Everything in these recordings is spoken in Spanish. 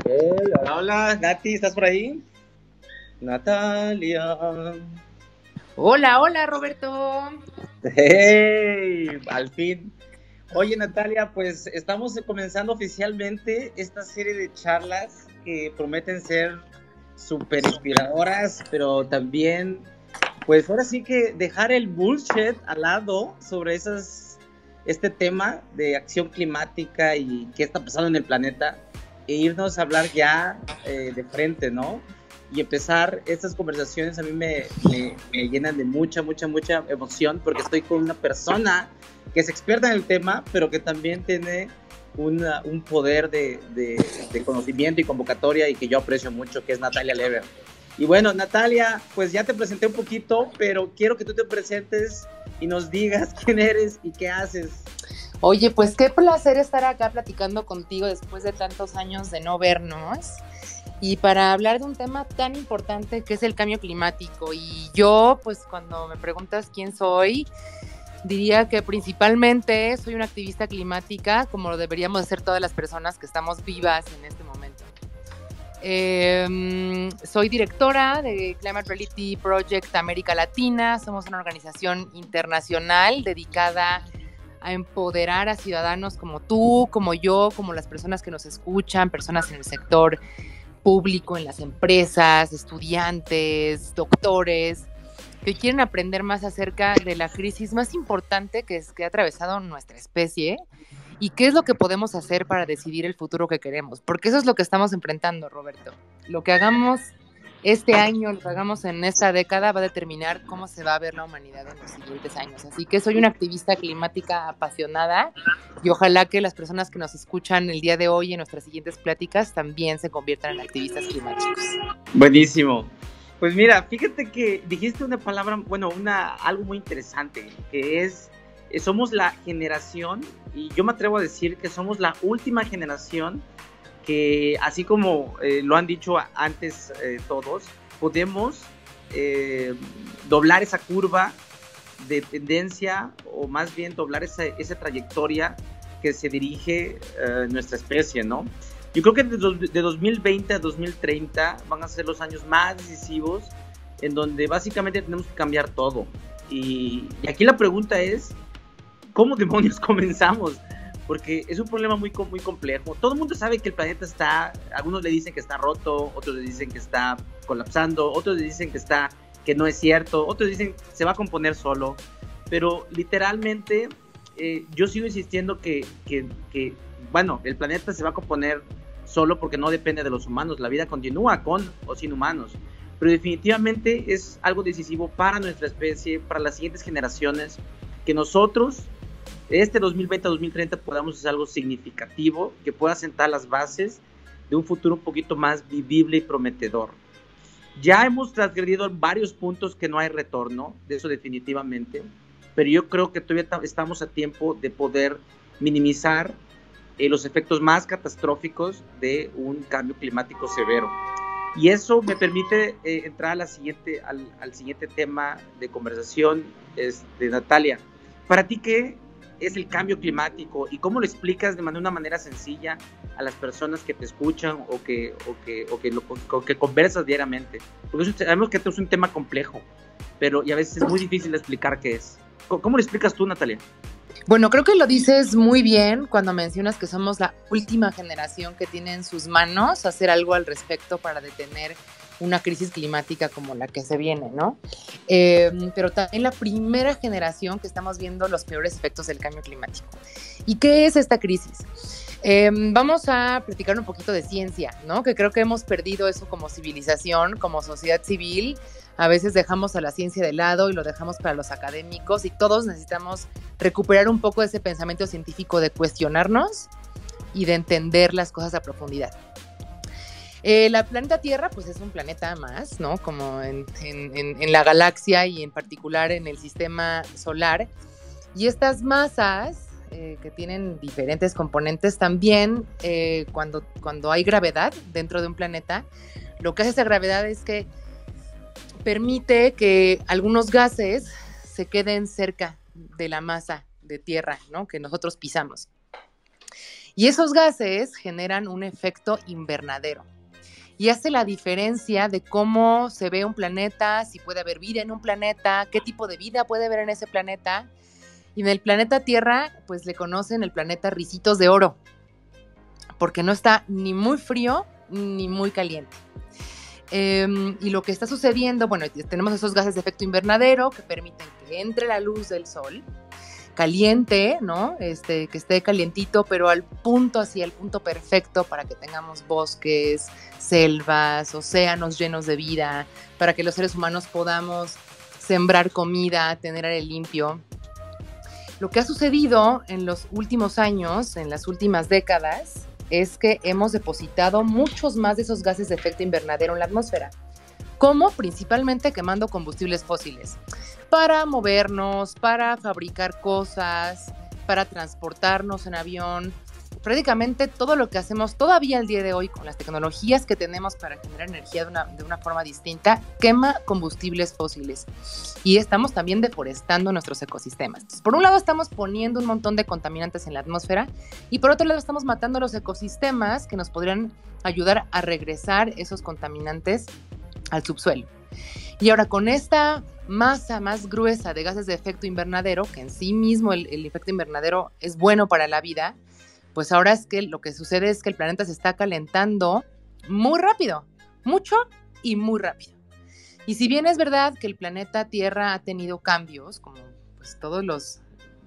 Hola, hola, Nati, ¿estás por ahí? Natalia. Hola, hola Roberto. ¡Hey! Al fin. Oye, Natalia, pues estamos comenzando oficialmente esta serie de charlas que prometen ser súper inspiradoras, pero también, pues ahora sí que dejar el bullshit al lado sobre este tema de acción climática y qué está pasando en el planeta e irnos a hablar ya de frente, ¿no? Y empezar estas conversaciones a mí me llenan de mucha emoción porque estoy con una persona que es experta en el tema, pero que también tiene un poder de conocimiento y convocatoria y que yo aprecio mucho, que es Natalia Lever. Y bueno, Natalia, pues ya te presenté un poquito, pero quiero que tú te presentes y nos digas quién eres y qué haces. Oye, pues qué placer estar acá platicando contigo después de tantos años de no vernos y para hablar de un tema tan importante que es el cambio climático. Y yo, pues cuando me preguntas quién soy, diría que principalmente soy una activista climática, como lo deberíamos ser todas las personas que estamos vivas en este momento. Soy directora de Climate Reality Project América Latina. Somos una organización internacional dedicada a empoderar a ciudadanos como tú, como yo, como las personas que nos escuchan, personas en el sector público, en las empresas, estudiantes, doctores, que quieren aprender más acerca de la crisis más importante que ha atravesado nuestra especie y qué es lo que podemos hacer para decidir el futuro que queremos, porque eso es lo que estamos enfrentando, Roberto. Lo que hagamos este año, lo que hagamos en esta década va a determinar cómo se va a ver la humanidad en los siguientes años. Así que soy una activista climática apasionada y ojalá que las personas que nos escuchan el día de hoy en nuestras siguientes pláticas también se conviertan en activistas climáticos. Buenísimo. Pues mira, fíjate que dijiste una palabra, bueno, algo muy interesante, que es, somos la generación, y yo me atrevo a decir que somos la última generación que, así como lo han dicho antes todos, podemos doblar esa curva de tendencia, o más bien doblar esa trayectoria que se dirige nuestra especie, ¿no? Yo creo que de 2020 a 2030 van a ser los años más decisivos en donde básicamente tenemos que cambiar todo. Y aquí la pregunta es, ¿cómo demonios comenzamos? Porque es un problema muy complejo. Todo el mundo sabe que el planeta está, algunos le dicen que está roto, otros le dicen que está colapsando, otros le dicen que no es cierto, otros dicen que se va a componer solo. Pero literalmente yo sigo insistiendo que, bueno, el planeta se va a componer solo porque no depende de los humanos. La vida continúa con o sin humanos. Pero definitivamente es algo decisivo para nuestra especie, para las siguientes generaciones, que nosotros, este 2020 a 2030, podamos hacer algo significativo que pueda sentar las bases de un futuro un poquito más vivible y prometedor. Ya hemos transgredido varios puntos que no hay retorno, de eso definitivamente, pero yo creo que todavía estamos a tiempo de poder minimizar los efectos más catastróficos de un cambio climático severo. Y eso me permite entrar a al siguiente tema de conversación, Natalia. Para ti, ¿qué es el cambio climático y cómo lo explicas de una manera sencilla a las personas que te escuchan o que conversas diariamente? Porque sabemos que esto es un tema complejo, pero y a veces es muy difícil de explicar qué es. ¿Cómo lo explicas tú, Natalia? Bueno, creo que lo dices muy bien cuando mencionas que somos la última generación que tiene en sus manos hacer algo al respecto para detener una crisis climática como la que se viene, ¿no? Pero también la primera generación que estamos viendo los peores efectos del cambio climático. ¿Y qué es esta crisis? Vamos a platicar un poquito de ciencia, ¿no? Que creo que hemos perdido eso como civilización, como sociedad civil. A veces dejamos a la ciencia de lado y lo dejamos para los académicos y todos necesitamos recuperar un poco ese pensamiento científico de cuestionarnos y de entender las cosas a profundidad. La planeta Tierra, pues es un planeta más, ¿no? Como en la galaxia y en particular en el sistema solar. Y estas masas que tienen diferentes componentes también, cuando hay gravedad dentro de un planeta, lo que hace esa gravedad es que permite que algunos gases se queden cerca de la masa de tierra, ¿no? Que nosotros pisamos. Y esos gases generan un efecto invernadero. Y hace la diferencia de cómo se ve un planeta, si puede haber vida en un planeta, qué tipo de vida puede haber en ese planeta. Y en el planeta Tierra, pues le conocen el planeta Ricitos de Oro, porque no está ni muy frío ni muy caliente. Y lo que está sucediendo, bueno, tenemos esos gases de efecto invernadero que permiten que entre la luz del sol caliente, ¿no? Que esté calientito, pero al punto, así, al punto perfecto para que tengamos bosques, selvas, océanos llenos de vida, para que los seres humanos podamos sembrar comida, tener aire limpio. Lo que ha sucedido en los últimos años, en las últimas décadas, es que hemos depositado muchos más de esos gases de efecto invernadero en la atmósfera, como principalmente quemando combustibles fósiles, para movernos, para fabricar cosas, para transportarnos en avión. Prácticamente todo lo que hacemos todavía al día de hoy con las tecnologías que tenemos para generar energía de una forma distinta, quema combustibles fósiles. Y estamos también deforestando nuestros ecosistemas. Entonces, por un lado estamos poniendo un montón de contaminantes en la atmósfera y por otro lado estamos matando los ecosistemas que nos podrían ayudar a regresar esos contaminantes al subsuelo. Y ahora con esta masa más gruesa de gases de efecto invernadero, que en sí mismo el efecto invernadero es bueno para la vida, pues ahora es que lo que sucede es que el planeta se está calentando muy rápido, mucho y muy rápido. Y si bien es verdad que el planeta Tierra ha tenido cambios, como pues todos los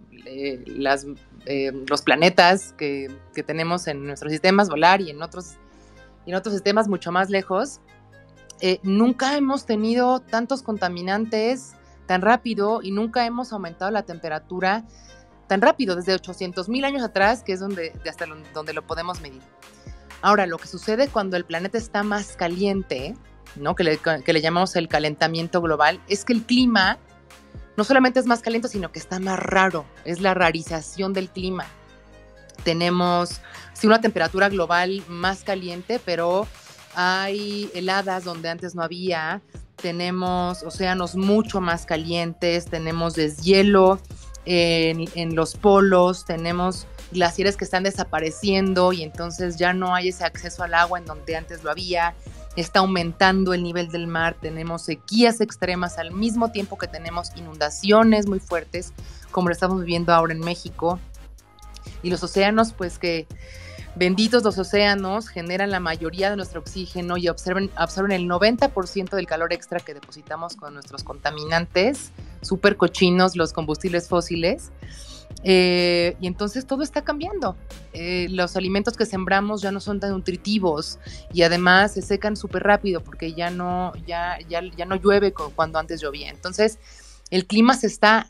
planetas que tenemos en nuestro sistema solar y en otros sistemas mucho más lejos, nunca hemos tenido tantos contaminantes tan rápido y nunca hemos aumentado la temperatura tan rápido, desde 800,000 años atrás, que es hasta donde lo podemos medir. Ahora, lo que sucede cuando el planeta está más caliente, ¿no? que le llamamos el calentamiento global, es que el clima no solamente es más caliente, sino que está más raro, es la rarización del clima. Tenemos una temperatura global más caliente, pero hay heladas donde antes no había, tenemos océanos mucho más calientes, tenemos deshielo en los polos, tenemos glaciares que están desapareciendo y entonces ya no hay ese acceso al agua en donde antes lo había, está aumentando el nivel del mar, tenemos sequías extremas al mismo tiempo que tenemos inundaciones muy fuertes, como lo estamos viviendo ahora en México, y los océanos, pues que benditos los océanos, generan la mayoría de nuestro oxígeno y absorben el 90% del calor extra que depositamos con nuestros contaminantes, súper cochinos, los combustibles fósiles. Y entonces todo está cambiando. Los alimentos que sembramos ya no son tan nutritivos y además se secan súper rápido porque ya no llueve cuando antes llovía. Entonces el clima se está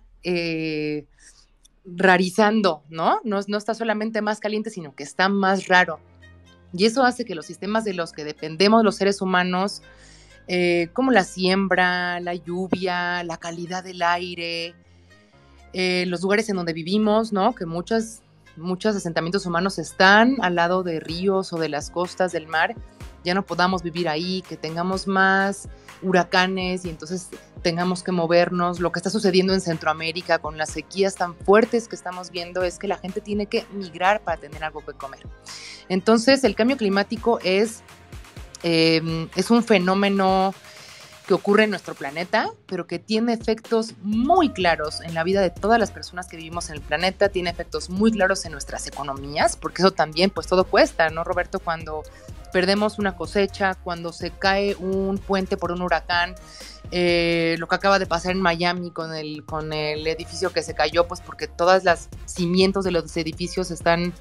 rarizando, ¿no? No está solamente más caliente, sino que está más raro. Y eso hace que los sistemas de los que dependemos los seres humanos, como la siembra, la lluvia, la calidad del aire, los lugares en donde vivimos, ¿no? Que muchos asentamientos humanos están al lado de ríos o de las costas del mar, ya no podamos vivir ahí, que tengamos más huracanes y entonces tengamos que movernos. Lo que está sucediendo en Centroamérica con las sequías tan fuertes que estamos viendo es que la gente tiene que migrar para tener algo que comer. Entonces el cambio climático es un fenómeno que ocurre en nuestro planeta, pero que tiene efectos muy claros en la vida de todas las personas que vivimos en el planeta, tiene efectos muy claros en nuestras economías, porque eso también, pues todo cuesta, ¿no, Roberto? Cuando perdemos una cosecha, cuando se cae un puente por un huracán, lo que acaba de pasar en Miami con el edificio que se cayó, pues porque todas las cimientos de los edificios están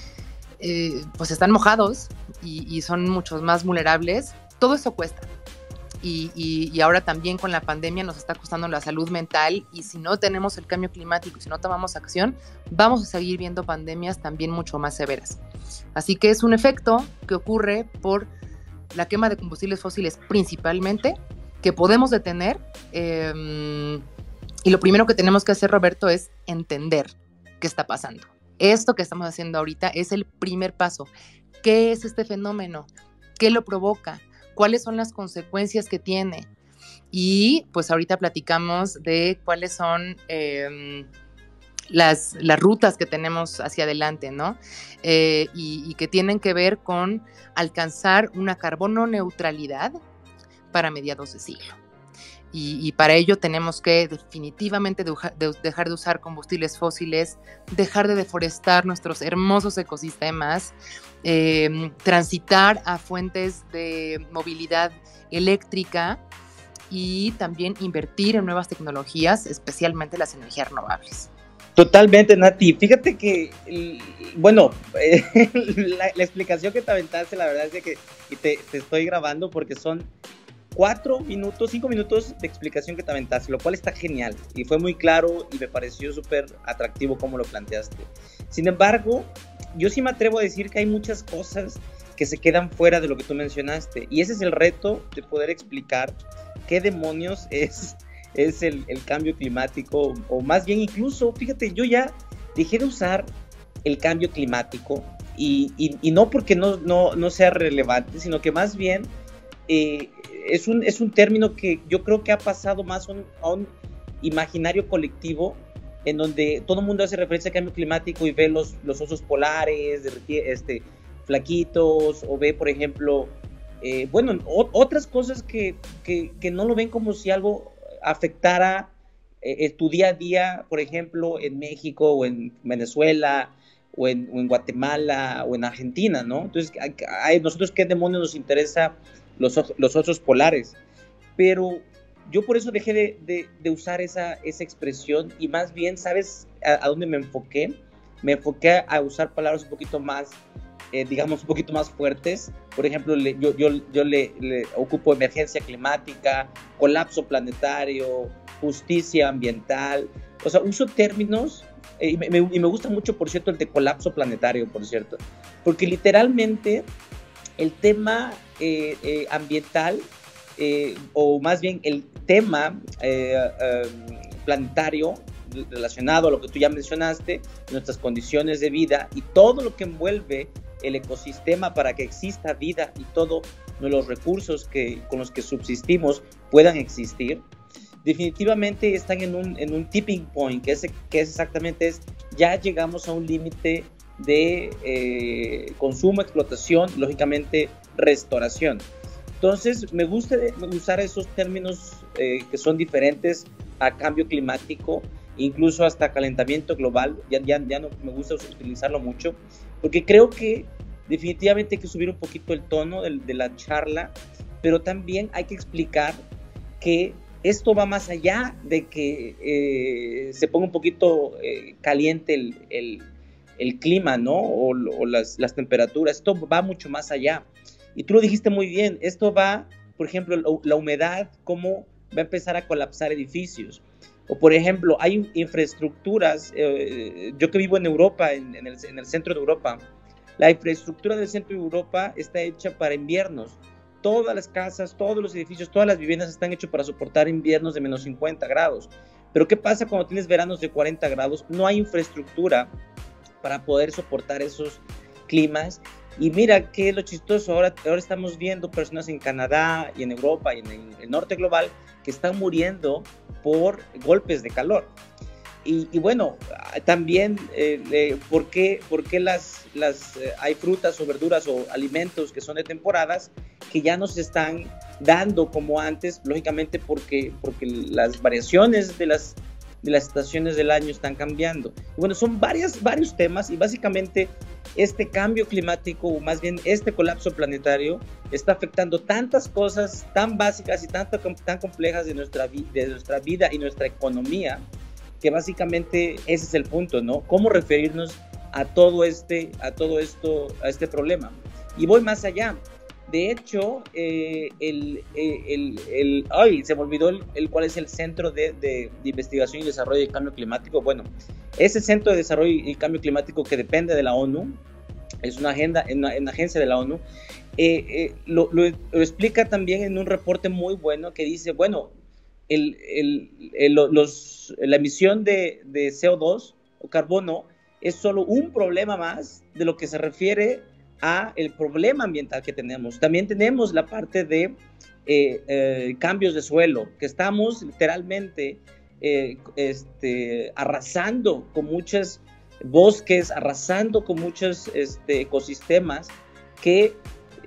mojados y son muchos más vulnerables. Todo eso cuesta. Y ahora también con la pandemia nos está costando la salud mental, y si no tenemos el cambio climático, si no tomamos acción, vamos a seguir viendo pandemias también mucho más severas. Así que es un efecto que ocurre por la quema de combustibles fósiles principalmente, que podemos detener, y lo primero que tenemos que hacer, Roberto, es entender qué está pasando. Esto que estamos haciendo ahorita es el primer paso. ¿Qué es este fenómeno? ¿Qué lo provoca? ¿Cuáles son las consecuencias que tiene? Y pues ahorita platicamos de cuáles son las rutas que tenemos hacia adelante, ¿no? Y que tienen que ver con alcanzar una carbono neutralidad para mediados de siglo. Y para ello tenemos que definitivamente dejar de usar combustibles fósiles, dejar de deforestar nuestros hermosos ecosistemas, transitar a fuentes de movilidad eléctrica y también invertir en nuevas tecnologías, especialmente las energías renovables. Totalmente, Nati. Fíjate que, bueno, la explicación que te aventaste, la verdad es de que te estoy grabando porque son 5 minutos de explicación que te aventaste, lo cual está genial y fue muy claro y me pareció súper atractivo cómo lo planteaste. Sin embargo, yo sí me atrevo a decir que hay muchas cosas que se quedan fuera de lo que tú mencionaste y ese es el reto de poder explicar qué demonios es el cambio climático, o más bien incluso, fíjate, yo ya dejé de usar el cambio climático y no porque no sea relevante, sino que más bien es un término que yo creo que ha pasado más a un imaginario colectivo en donde todo el mundo hace referencia al cambio climático y ve los osos polares flaquitos, o ve, por ejemplo, otras cosas que no lo ven como si algo afectara tu día a día, por ejemplo, en México o en Venezuela o en Guatemala o en Argentina, ¿no? Entonces, nosotros qué demonios nos interesa los osos polares, pero yo por eso dejé de usar esa expresión y más bien, ¿sabes a dónde me enfoqué? Me enfoqué a usar palabras un poquito más, digamos, un poquito más fuertes. Por ejemplo, yo le ocupo emergencia climática, colapso planetario, justicia ambiental, o sea, uso términos, y me gusta mucho, por cierto, el de colapso planetario, por cierto, porque literalmente el tema ambiental, o más bien el tema planetario relacionado a lo que tú ya mencionaste, nuestras condiciones de vida y todo lo que envuelve el ecosistema para que exista vida y todos los recursos con los que subsistimos puedan existir, definitivamente están en un tipping point, que es exactamente ya llegamos a un límite de consumo, explotación, lógicamente restauración. Entonces me gusta usar esos términos que son diferentes a cambio climático, incluso hasta calentamiento global. Ya no me gusta utilizarlo mucho, porque creo que definitivamente hay que subir un poquito el tono de la charla, pero también hay que explicar que esto va más allá de que se ponga un poquito caliente el clima, ¿no? O las temperaturas. Esto va mucho más allá. Y tú lo dijiste muy bien. Esto va, por ejemplo, la humedad, cómo va a empezar a colapsar edificios. O, por ejemplo, hay infraestructuras. Yo que vivo en Europa, en el centro de Europa, la infraestructura del centro de Europa está hecha para inviernos. Todas las casas, todos los edificios, todas las viviendas están hechos para soportar inviernos de menos 50 grados. Pero ¿qué pasa cuando tienes veranos de 40 grados? No hay infraestructura para poder soportar esos climas. Y mira qué es lo chistoso, ahora estamos viendo personas en Canadá y en Europa y en el norte global que están muriendo por golpes de calor. Y bueno, también, ¿por qué hay frutas o verduras o alimentos que son de temporadas que ya no se están dando como antes? Lógicamente porque las variaciones de las estaciones del año están cambiando. Y bueno, son varios temas y básicamente este cambio climático, o más bien este colapso planetario, está afectando tantas cosas tan básicas y tan complejas de nuestra vida y nuestra economía, que básicamente ese es el punto, ¿no? Cómo referirnos a todo este problema. Y voy más allá. De hecho, se me olvidó cuál es el Centro de Investigación y Desarrollo del Cambio Climático. Bueno, ese Centro de Desarrollo y Cambio Climático, que depende de la ONU, es una agencia de la ONU, lo explica también en un reporte muy bueno que dice, bueno, la emisión de CO2 o carbono es solo un problema más de lo que se refiere a el problema ambiental que tenemos. También tenemos la parte de cambios de suelo, que estamos literalmente arrasando con muchos bosques, arrasando con muchos ecosistemas que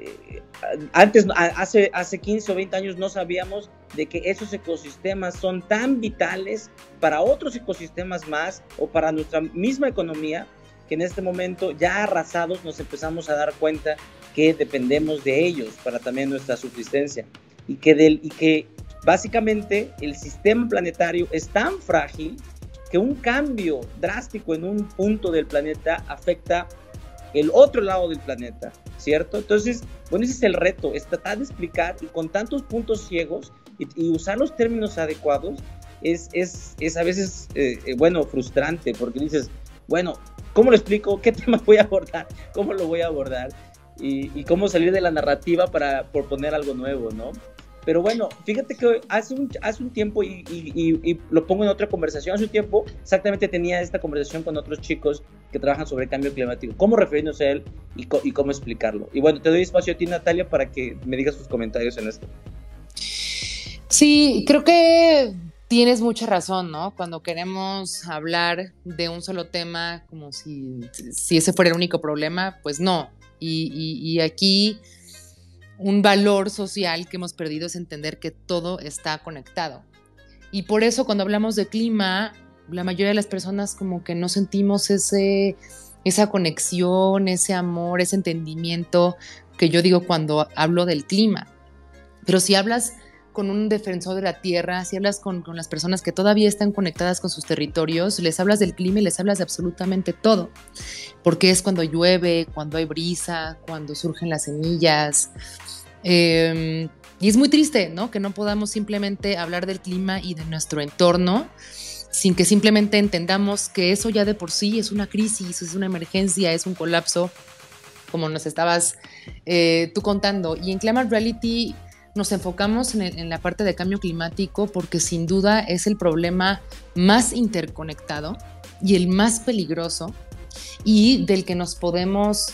hace 15 o 20 años no sabíamos de que esos ecosistemas son tan vitales para otros ecosistemas más o para nuestra misma economía, que en este momento ya arrasados nos empezamos a dar cuenta que dependemos de ellos para también nuestra subsistencia y que básicamente el sistema planetario es tan frágil que un cambio drástico en un punto del planeta afecta el otro lado del planeta, ¿cierto? Entonces, bueno, ese es el reto, es tratar de explicar, y con tantos puntos ciegos y usar los términos adecuados es a veces, bueno, frustrante, porque dices, bueno, ¿cómo lo explico? ¿Qué tema voy a abordar? ¿Cómo lo voy a abordar? Y cómo salir de la narrativa para proponer algo nuevo, ¿no? Pero bueno, fíjate que hace un tiempo, y lo pongo en otra conversación, hace un tiempo exactamente tenía esta conversación con otros chicos que trabajan sobre el cambio climático, cómo referirnos a él y cómo explicarlo. Y bueno, te doy espacio a ti, Natalia, para que me digas tus comentarios en esto. Sí, creo que tienes mucha razón, ¿no? Cuando queremos hablar de un solo tema, como si ese fuera el único problema, pues no. Y aquí un valor social que hemos perdido es entender que todo está conectado. Y por eso cuando hablamos de clima, la mayoría de las personas como que no sentimos esa conexión, ese amor, ese entendimiento que yo digo cuando hablo del clima. Pero si hablas con un defensor de la tierra, si hablas con las personas que todavía están conectadas con sus territorios, les hablas del clima y les hablas de absolutamente todo, porque es cuando llueve, cuando hay brisa, cuando surgen las semillas, y es muy triste, ¿no? Que no podamos simplemente hablar del clima y de nuestro entorno sin que simplemente entendamos que eso ya de por sí es una crisis, es una emergencia, es un colapso, como nos estabas tú contando. Y en Climate Reality nos enfocamos en la parte de cambio climático porque sin duda es el problema más interconectado y el más peligroso y en el que nos podemos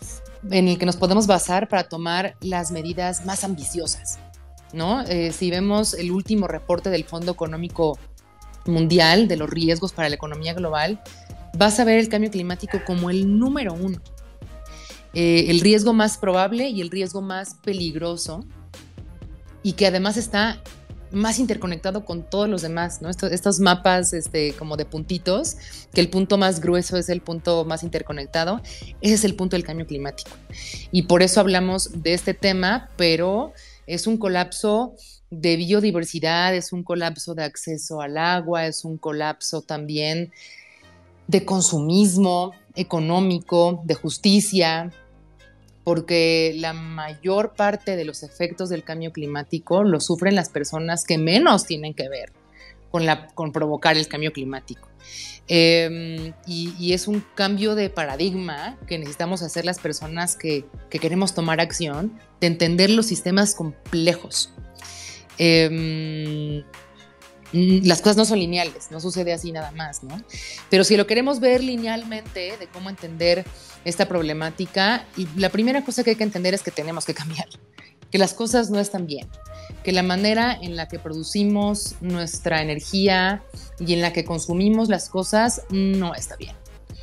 basar para tomar las medidas más ambiciosas, ¿no? Si vemos el último reporte del Fondo Económico Mundial de los riesgos para la economía global, vas a ver el cambio climático como el número 1, el riesgo más probable y el riesgo más peligroso, y que además está más interconectado con todos los demás, ¿no? Estos mapas como de puntitos, que el punto más grueso es el punto más interconectado, ese es el punto del cambio climático. Y por eso hablamos de este tema, pero es un colapso de biodiversidad, es un colapso de acceso al agua, es un colapso también de consumismo económico, de justicia, porque la mayor parte de los efectos del cambio climático lo sufren las personas que menos tienen que ver con provocar el cambio climático. Y es un cambio de paradigma que necesitamos hacer las personas que queremos tomar acción, de entender los sistemas complejos. Las cosas no son lineales, no sucede así nada más, ¿no? Pero si lo queremos ver linealmente, de cómo entender esta problemática, la primera cosa que hay que entender es que tenemos que cambiar, que las cosas no están bien, que la manera en la que producimos nuestra energía y en la que consumimos las cosas no está bien.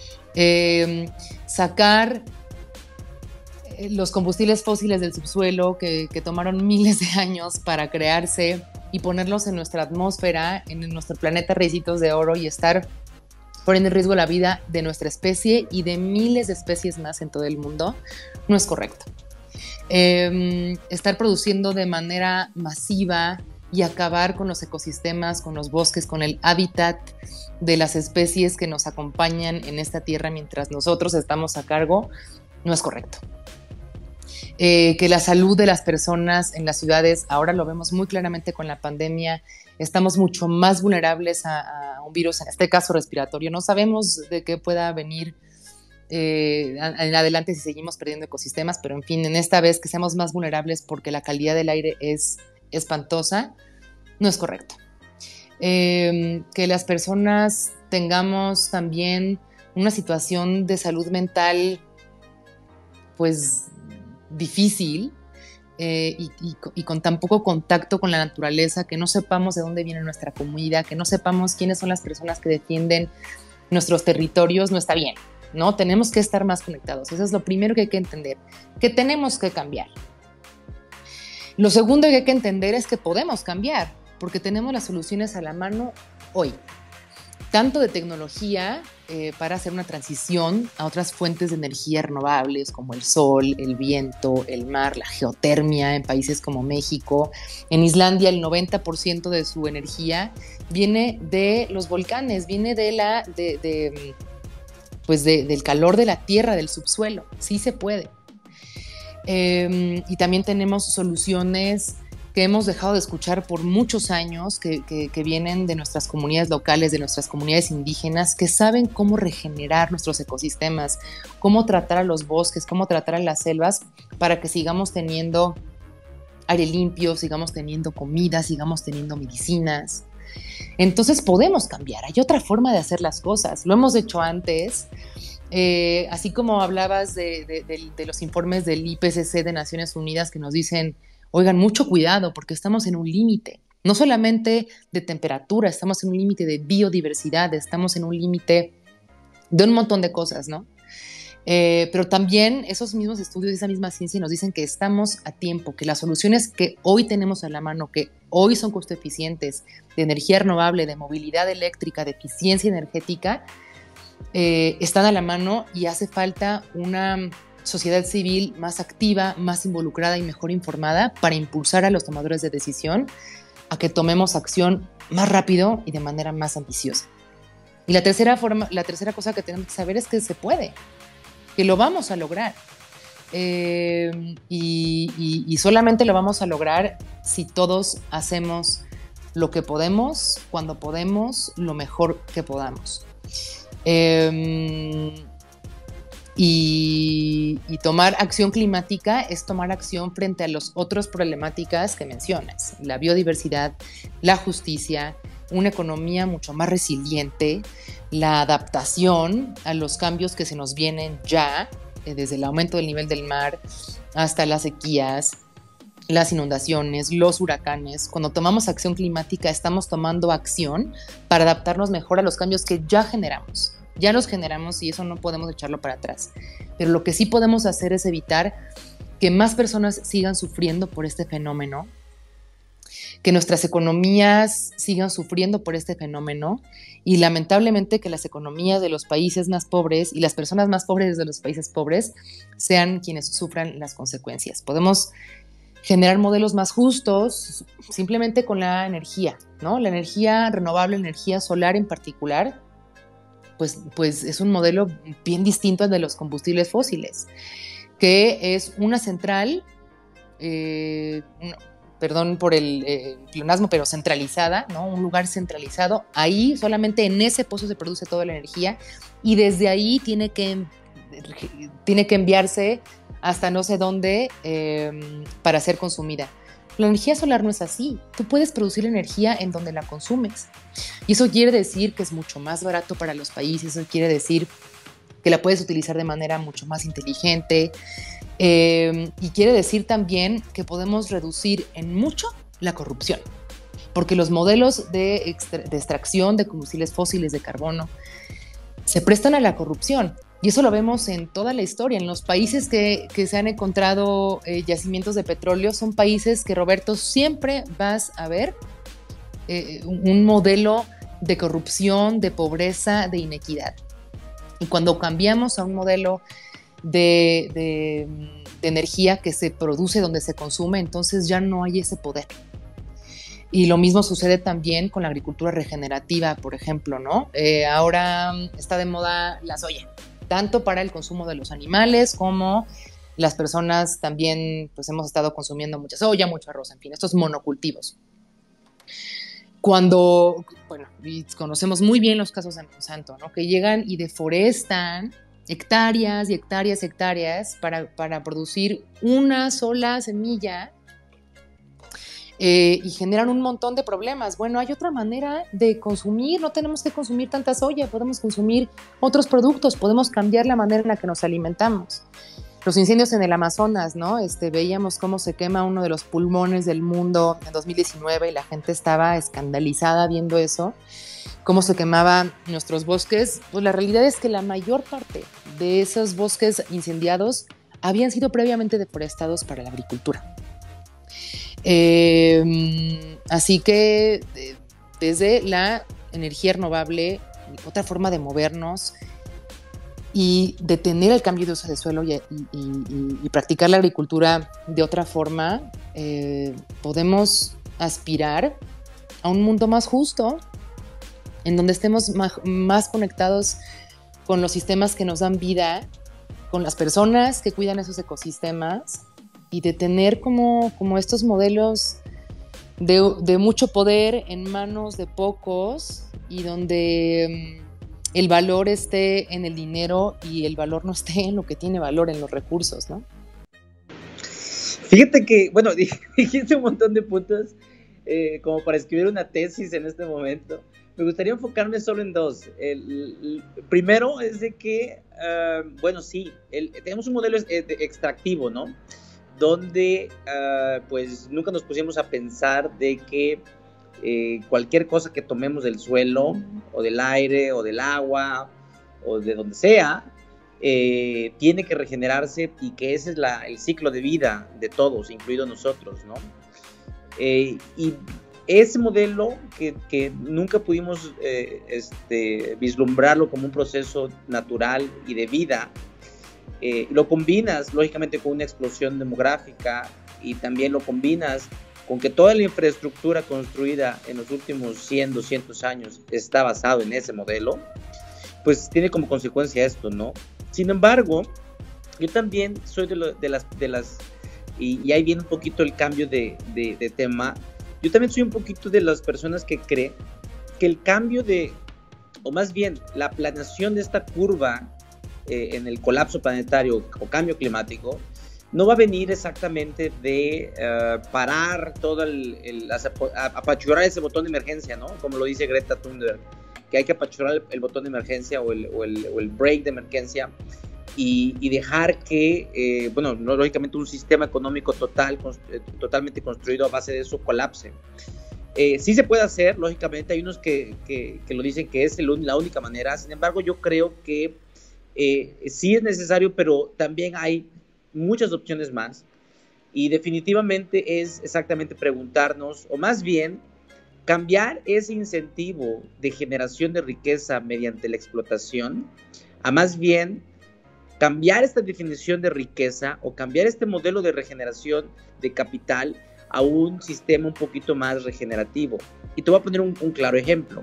Sacar los combustibles fósiles del subsuelo que tomaron miles de años para crearse y ponerlos en nuestra atmósfera, en nuestro planeta Ricitos de Oro, y estar poniendo en riesgo la vida de nuestra especie y de miles de especies más en todo el mundo, no es correcto. Estar produciendo de manera masiva y acabar con los ecosistemas, con los bosques, con el hábitat de las especies que nos acompañan en esta tierra mientras nosotros estamos a cargo, no es correcto. Que la salud de las personas en las ciudades, ahora lo vemos muy claramente con la pandemia, estamos mucho más vulnerables a un virus, en este caso respiratorio. No sabemos de qué pueda venir en adelante si seguimos perdiendo ecosistemas, pero en fin, en esta vez que seamos más vulnerables porque la calidad del aire es espantosa, no es correcto. Que las personas tengamos también una situación de salud mental pues difícil, y con tan poco contacto con la naturaleza, que no sepamos de dónde viene nuestra comida, que no sepamos quiénes son las personas que defienden nuestros territorios, no está bien, ¿no? Tenemos que estar más conectados. Eso es lo primero que hay que entender, que tenemos que cambiar. Lo segundo que hay que entender es que podemos cambiar, porque tenemos las soluciones a la mano hoy. Tanto de tecnología para hacer una transición a otras fuentes de energía renovables como el sol, el viento, el mar, la geotermia en países como México. En Islandia el 90% de su energía viene de los volcanes, viene del calor de la tierra, del subsuelo. Sí se puede. Y también tenemos soluciones que hemos dejado de escuchar por muchos años, que vienen de nuestras comunidades locales, de nuestras comunidades indígenas, que saben cómo regenerar nuestros ecosistemas, cómo tratar a los bosques, cómo tratar a las selvas, para que sigamos teniendo aire limpio, sigamos teniendo comida, sigamos teniendo medicinas. Entonces podemos cambiar, hay otra forma de hacer las cosas, lo hemos hecho antes. Así como hablabas de los informes del IPCC de Naciones Unidas que nos dicen, oigan, mucho cuidado porque estamos en un límite, no solamente de temperatura, estamos en un límite de biodiversidad, estamos en un límite de un montón de cosas, ¿no? Pero también esos mismos estudios, esa misma ciencia nos dicen que estamos a tiempo, que las soluciones que hoy tenemos a la mano, que hoy son costo eficientes, de energía renovable, de movilidad eléctrica, de eficiencia energética, están a la mano y hace falta una sociedad civil más activa, más involucrada y mejor informada para impulsar a los tomadores de decisión a que tomemos acción más rápido y de manera más ambiciosa. Y la tercera cosa que tenemos que saber es que se puede, que lo vamos a lograr. Y solamente lo vamos a lograr si todos hacemos lo que podemos, cuando podemos, lo mejor que podamos. Y tomar acción climática es tomar acción frente a las otras problemáticas que mencionas, la biodiversidad, la justicia, una economía mucho más resiliente, la adaptación a los cambios que se nos vienen ya, desde el aumento del nivel del mar hasta las sequías, las inundaciones, los huracanes. Cuando tomamos acción climática estamos tomando acción para adaptarnos mejor a los cambios que ya generamos. Ya los generamos y eso no podemos echarlo para atrás. Pero lo que sí podemos hacer es evitar que más personas sigan sufriendo por este fenómeno, que nuestras economías sigan sufriendo por este fenómeno y lamentablemente que las economías de los países más pobres y las personas más pobres de los países pobres sean quienes sufran las consecuencias. Podemos generar modelos más justos simplemente con la energía, ¿no? La energía renovable, la energía solar en particular, pues es un modelo bien distinto al de los combustibles fósiles, que es una central, perdón por el pleonasmo, pero centralizada, ¿no? Un lugar centralizado. Ahí, solamente en ese pozo se produce toda la energía y desde ahí tiene que enviarse hasta no sé dónde para ser consumida. La energía solar no es así. Tú puedes producir energía en donde la consumes. Y eso quiere decir que es mucho más barato para los países, eso quiere decir que la puedes utilizar de manera mucho más inteligente, y quiere decir también que podemos reducir en mucho la corrupción, porque los modelos de extracción de combustibles fósiles de carbono se prestan a la corrupción. Y eso lo vemos en toda la historia. En los países que se han encontrado yacimientos de petróleo, son países que, Roberto, siempre vas a ver un modelo de corrupción, de pobreza, de inequidad. Y cuando cambiamos a un modelo de energía que se produce donde se consume, entonces ya no hay ese poder. Y lo mismo sucede también con la agricultura regenerativa, por ejemplo, ¿no? Ahora está de moda la soya, tanto para el consumo de los animales como las personas también, pues hemos estado consumiendo mucha soya, mucho arroz, en fin, estos monocultivos. Cuando, bueno, y conocemos muy bien los casos de Monsanto, ¿no? Que llegan y deforestan hectáreas y hectáreas y hectáreas para producir una sola semilla, y generan un montón de problemas. Bueno, hay otra manera de consumir, no tenemos que consumir tanta soya, podemos consumir otros productos, podemos cambiar la manera en la que nos alimentamos. los incendios en el Amazonas, ¿no? Veíamos cómo se quema uno de los pulmones del mundo en 2019 y la gente estaba escandalizada viendo eso, cómo se quemaban nuestros bosques. Pues la realidad es que la mayor parte de esos bosques incendiados habían sido previamente deforestados para la agricultura. Así que desde la energía renovable, otra forma de movernos y detener el cambio de uso de suelo y practicar la agricultura de otra forma, podemos aspirar a un mundo más justo, en donde estemos más conectados con los sistemas que nos dan vida, con las personas que cuidan esos ecosistemas, y de tener como estos modelos de mucho poder en manos de pocos, y donde el valor esté en el dinero y el valor no esté en lo que tiene valor, en los recursos, ¿no? Fíjate que, bueno, dijiste un montón de puntos como para escribir una tesis en este momento. Me gustaría enfocarme solo en dos. El primero es de que, bueno, sí, tenemos un modelo extractivo, ¿no? Donde, pues, nunca nos pusimos a pensar de que cualquier cosa que tomemos del suelo, o del aire, o del agua, o de donde sea, tiene que regenerarse, y que ese es el ciclo de vida de todos, incluidos nosotros, ¿no? Y ese modelo que nunca pudimos vislumbrarlo como un proceso natural y de vida, lo combinas lógicamente con una explosión demográfica, y también lo combinas con que toda la infraestructura construida en los últimos 100, 200 años está basado en ese modelo, pues tiene como consecuencia esto, ¿no? Sin embargo, yo también soy de las y ahí viene un poquito el cambio de tema. Yo también soy un poquito de las personas que cree que el cambio o más bien la planeación de esta curva en el colapso planetario o cambio climático, no va a venir exactamente de parar todo apachurrar ese botón de emergencia, ¿no? Como lo dice Greta Thunberg, que hay que apachurrar el botón de emergencia o el break de emergencia, y dejar que, bueno, lógicamente un sistema económico totalmente construido a base de eso colapse. Sí se puede hacer, lógicamente, hay unos que lo dicen que es la única manera. Sin embargo, yo creo que sí es necesario, pero también hay muchas opciones más, y definitivamente es exactamente preguntarnos, o más bien cambiar ese incentivo de generación de riqueza mediante la explotación, a más bien cambiar esta definición de riqueza, o cambiar este modelo de regeneración de capital a un sistema un poquito más regenerativo. Y te voy a poner un claro ejemplo.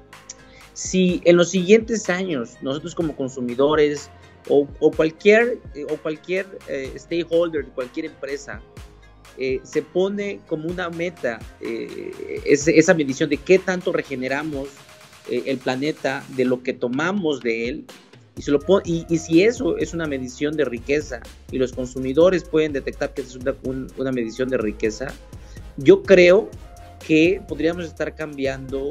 Si en los siguientes años nosotros como consumidores o cualquier stakeholder de cualquier empresa se pone como una meta esa medición de qué tanto regeneramos el planeta de lo que tomamos de él, y si eso es una medición de riqueza y los consumidores pueden detectar que es una medición de riqueza, yo creo que podríamos estar cambiando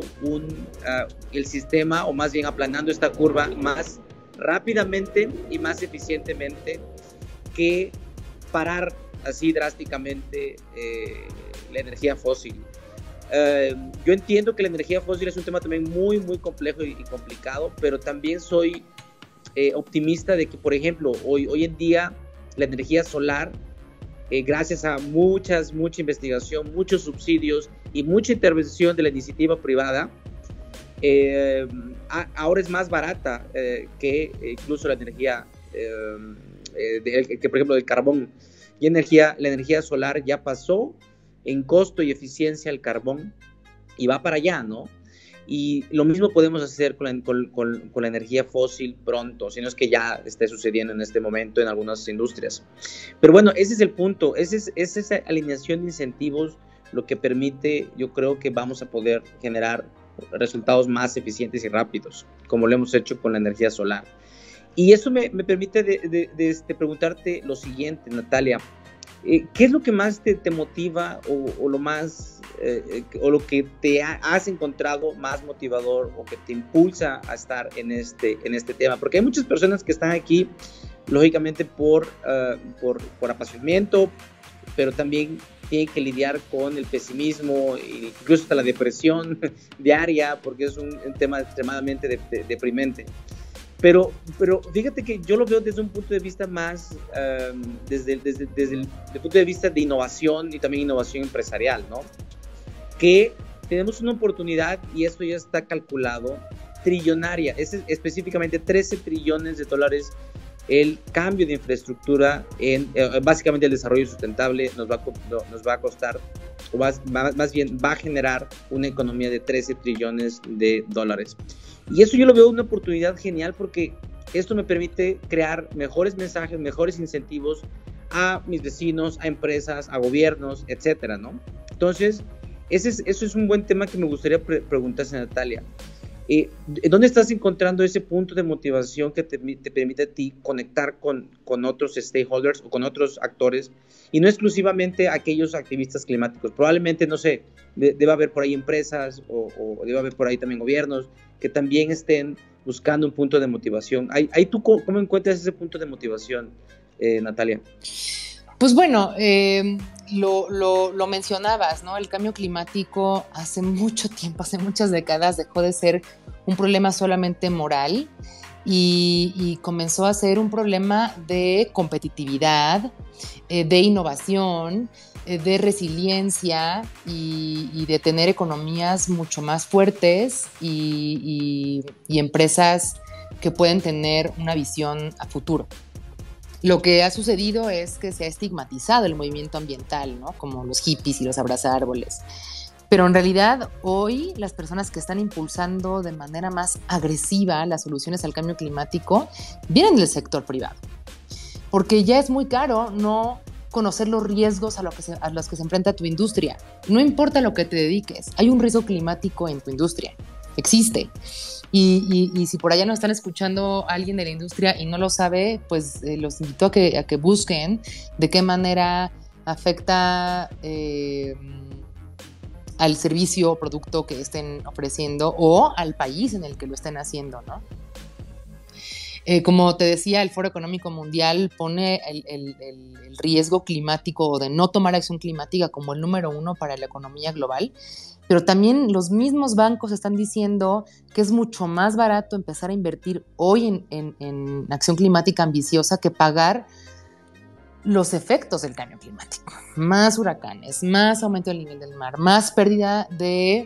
el sistema, o más bien aplanando esta curva más rápidamente y más eficientemente, que parar así drásticamente la energía fósil. Yo entiendo que la energía fósil es un tema también muy, muy complejo y complicado, pero también soy optimista de que, por ejemplo, hoy en día la energía solar, gracias a mucha investigación, muchos subsidios y mucha intervención de la iniciativa privada, ahora es más barata que incluso la energía, que por ejemplo del carbón. Y la energía solar ya pasó en costo y eficiencia al carbón, y va para allá, ¿no? Y lo mismo podemos hacer con la energía fósil pronto, si no es que ya esté sucediendo en este momento en algunas industrias. Pero bueno, ese es el punto, es esa alineación de incentivos lo que permite, yo creo que vamos a poder generar resultados más eficientes y rápidos, como lo hemos hecho con la energía solar. Y eso me permite preguntarte lo siguiente, Natalia. ¿Qué es lo que más te motiva o lo más o lo que te has encontrado más motivador o que te impulsa a estar en este tema? Porque hay muchas personas que están aquí lógicamente por apasionamiento, pero también tiene que lidiar con el pesimismo, incluso hasta la depresión diaria, porque es un tema extremadamente deprimente. Pero fíjate que yo lo veo desde un punto de vista más, desde el punto de vista de innovación y también innovación empresarial, ¿no? Que tenemos una oportunidad, y esto ya está calculado, trillonaria, es específicamente 13 trillones de dólares el cambio de infraestructura básicamente el desarrollo sustentable nos va a costar, o más bien va a generar una economía de 13 trillones de dólares. Y eso yo lo veo una oportunidad genial, porque esto me permite crear mejores mensajes, mejores incentivos a mis vecinos, a empresas, a gobiernos, etcétera, ¿no? Entonces, eso es un buen tema que me gustaría preguntarse, Natalia. ¿Dónde estás encontrando ese punto de motivación que te permite a ti conectar con otros stakeholders o con otros actores, y no exclusivamente aquellos activistas climáticos? Probablemente, no sé, debe haber por ahí empresas o debe haber por ahí también gobiernos que también estén buscando un punto de motivación. ¿Ahí tú cómo encuentras ese punto de motivación, Natalia? Pues bueno, lo mencionabas, ¿no? El cambio climático hace mucho tiempo, hace muchas décadas, dejó de ser un problema solamente moral y comenzó a ser un problema de competitividad, de innovación, de resiliencia y de tener economías mucho más fuertes y empresas que pueden tener una visión a futuro. Lo que ha sucedido es que se ha estigmatizado el movimiento ambiental, ¿no? Como los hippies y los abrazárboles. Pero en realidad hoy las personas que están impulsando de manera más agresiva las soluciones al cambio climático vienen del sector privado. Porque ya es muy caro no conocer los riesgos a los que se enfrenta tu industria. No importa lo que te dediques, hay un riesgo climático en tu industria. Existe. Y si por allá nos están escuchando alguien de la industria y no lo sabe, pues los invito a que busquen de qué manera afecta al servicio o producto que estén ofreciendo o al país en el que lo estén haciendo, ¿no? Como te decía, el Foro Económico Mundial pone el riesgo climático o de no tomar acción climática como el número 1 para la economía global. Pero también los mismos bancos están diciendo que es mucho más barato empezar a invertir hoy en acción climática ambiciosa que pagar los efectos del cambio climático. Más huracanes, más aumento del nivel del mar, más pérdida de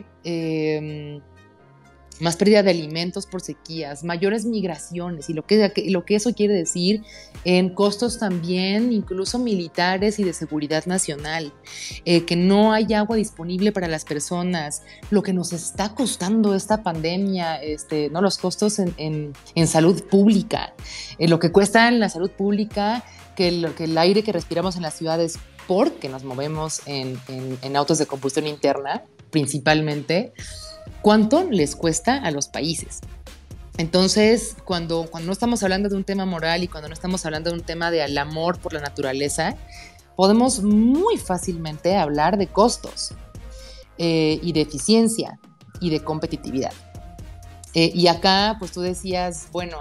alimentos por sequías, mayores migraciones y lo que eso quiere decir en costos también incluso militares y de seguridad nacional, que no hay agua disponible para las personas, lo que nos está costando esta pandemia, ¿no? Los costos en salud pública, lo que cuesta en la salud pública que el aire que respiramos en las ciudades, porque nos movemos en autos de combustión interna principalmente. ¿Cuánto les cuesta a los países? Entonces, cuando no estamos hablando de un tema moral y cuando no estamos hablando de un tema del amor por la naturaleza, podemos muy fácilmente hablar de costos y de eficiencia y de competitividad. Y acá, pues tú decías, bueno,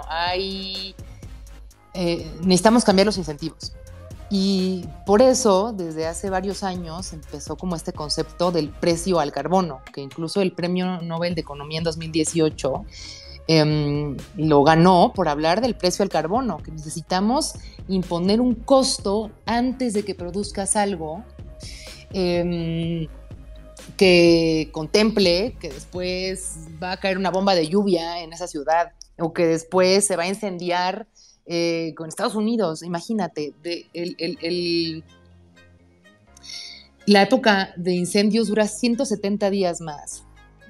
necesitamos cambiar los incentivos. Y por eso, desde hace varios años, empezó como este concepto del precio al carbono, que incluso el Premio Nobel de Economía en 2018 lo ganó por hablar del precio al carbono, que necesitamos imponer un costo antes de que produzcas algo que contemple que después va a caer una bomba de lluvia en esa ciudad o que después se va a incendiar con Estados Unidos. Imagínate, la época de incendios dura 170 días más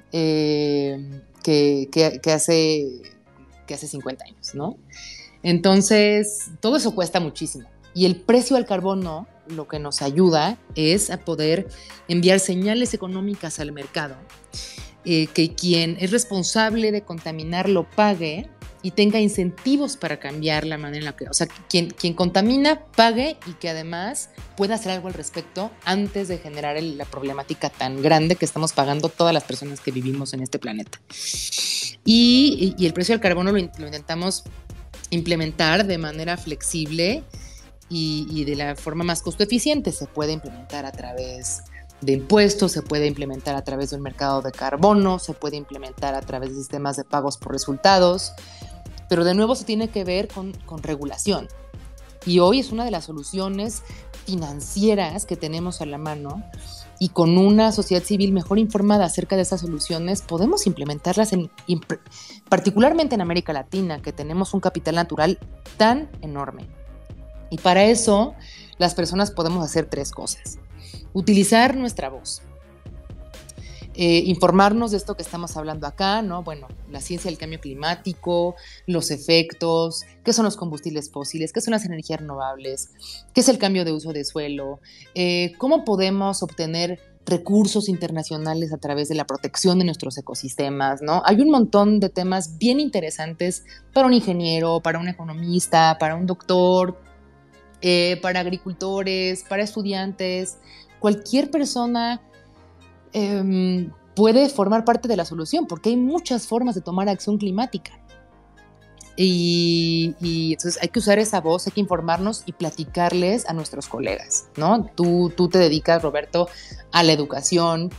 que hace 50 años, ¿no? Entonces, todo eso cuesta muchísimo. Y el precio al carbono lo que nos ayuda es a poder enviar señales económicas al mercado, que quien es responsable de contaminar lo pague y tenga incentivos para cambiar la manera en la que, o sea, quien contamina pague y que además pueda hacer algo al respecto antes de generar la problemática tan grande que estamos pagando todas las personas que vivimos en este planeta. Y el precio del carbono lo intentamos implementar de manera flexible y de la forma más costo eficiente. Se puede implementar a través de impuestos, se puede implementar a través de un mercado de carbono, se puede implementar a través de sistemas de pagos por resultados, pero de nuevo se tiene que ver con regulación. Y hoy es una de las soluciones financieras que tenemos a la mano, y con una sociedad civil mejor informada acerca de esas soluciones podemos implementarlas particularmente en América Latina, que tenemos un capital natural tan enorme. Y para eso las personas podemos hacer 3 cosas. Utilizar nuestra voz, informarnos de esto que estamos hablando acá, ¿no? Bueno, la ciencia del cambio climático, los efectos, qué son los combustibles fósiles, qué son las energías renovables, qué es el cambio de uso de suelo, cómo podemos obtener recursos internacionales a través de la protección de nuestros ecosistemas, ¿no? Hay un montón de temas bien interesantes para un ingeniero, para un economista, para un doctor, para agricultores, para estudiantes. Cualquier persona puede formar parte de la solución, porque hay muchas formas de tomar acción climática. Y entonces hay que usar esa voz, hay que informarnos y platicarles a nuestros colegas, ¿no? Tú te dedicas, Roberto, a la educación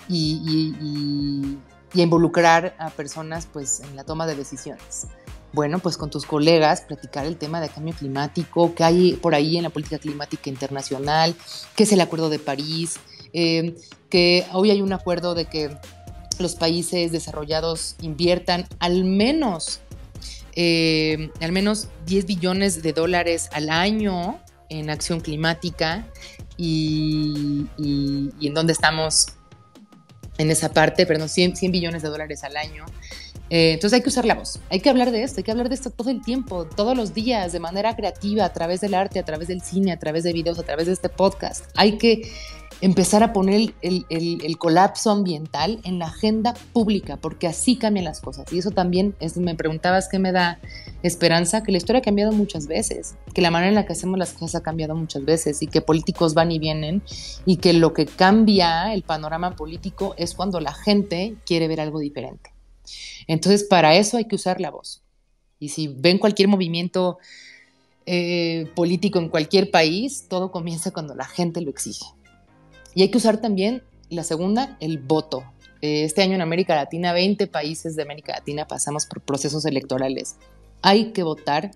y a involucrar a personas, pues, en la toma de decisiones. Bueno, pues con tus colegas platicar el tema de cambio climático, qué hay por ahí en la política climática internacional, qué es el Acuerdo de París, que hoy hay un acuerdo de que los países desarrollados inviertan al menos 10 billones de dólares al año en acción climática, y en dónde estamos en esa parte, perdón, 100 billones de dólares al año. Entonces hay que usar la voz, hay que hablar de esto todo el tiempo, todos los días, de manera creativa, a través del arte, a través del cine, a través de videos, a través de este podcast. Hay que empezar a poner el colapso ambiental en la agenda pública, porque así cambian las cosas. Y eso también, me preguntabas qué me da esperanza, que la historia ha cambiado muchas veces, que la manera en la que hacemos las cosas ha cambiado muchas veces, y que políticos van y vienen, y que lo que cambia el panorama político es cuando la gente quiere ver algo diferente. Entonces, para eso hay que usar la voz. Y si ven cualquier movimiento político en cualquier país, todo comienza cuando la gente lo exige. Y hay que usar también, la segunda, el voto. Este año en América Latina, 20 países de América Latina pasamos por procesos electorales. Hay que votar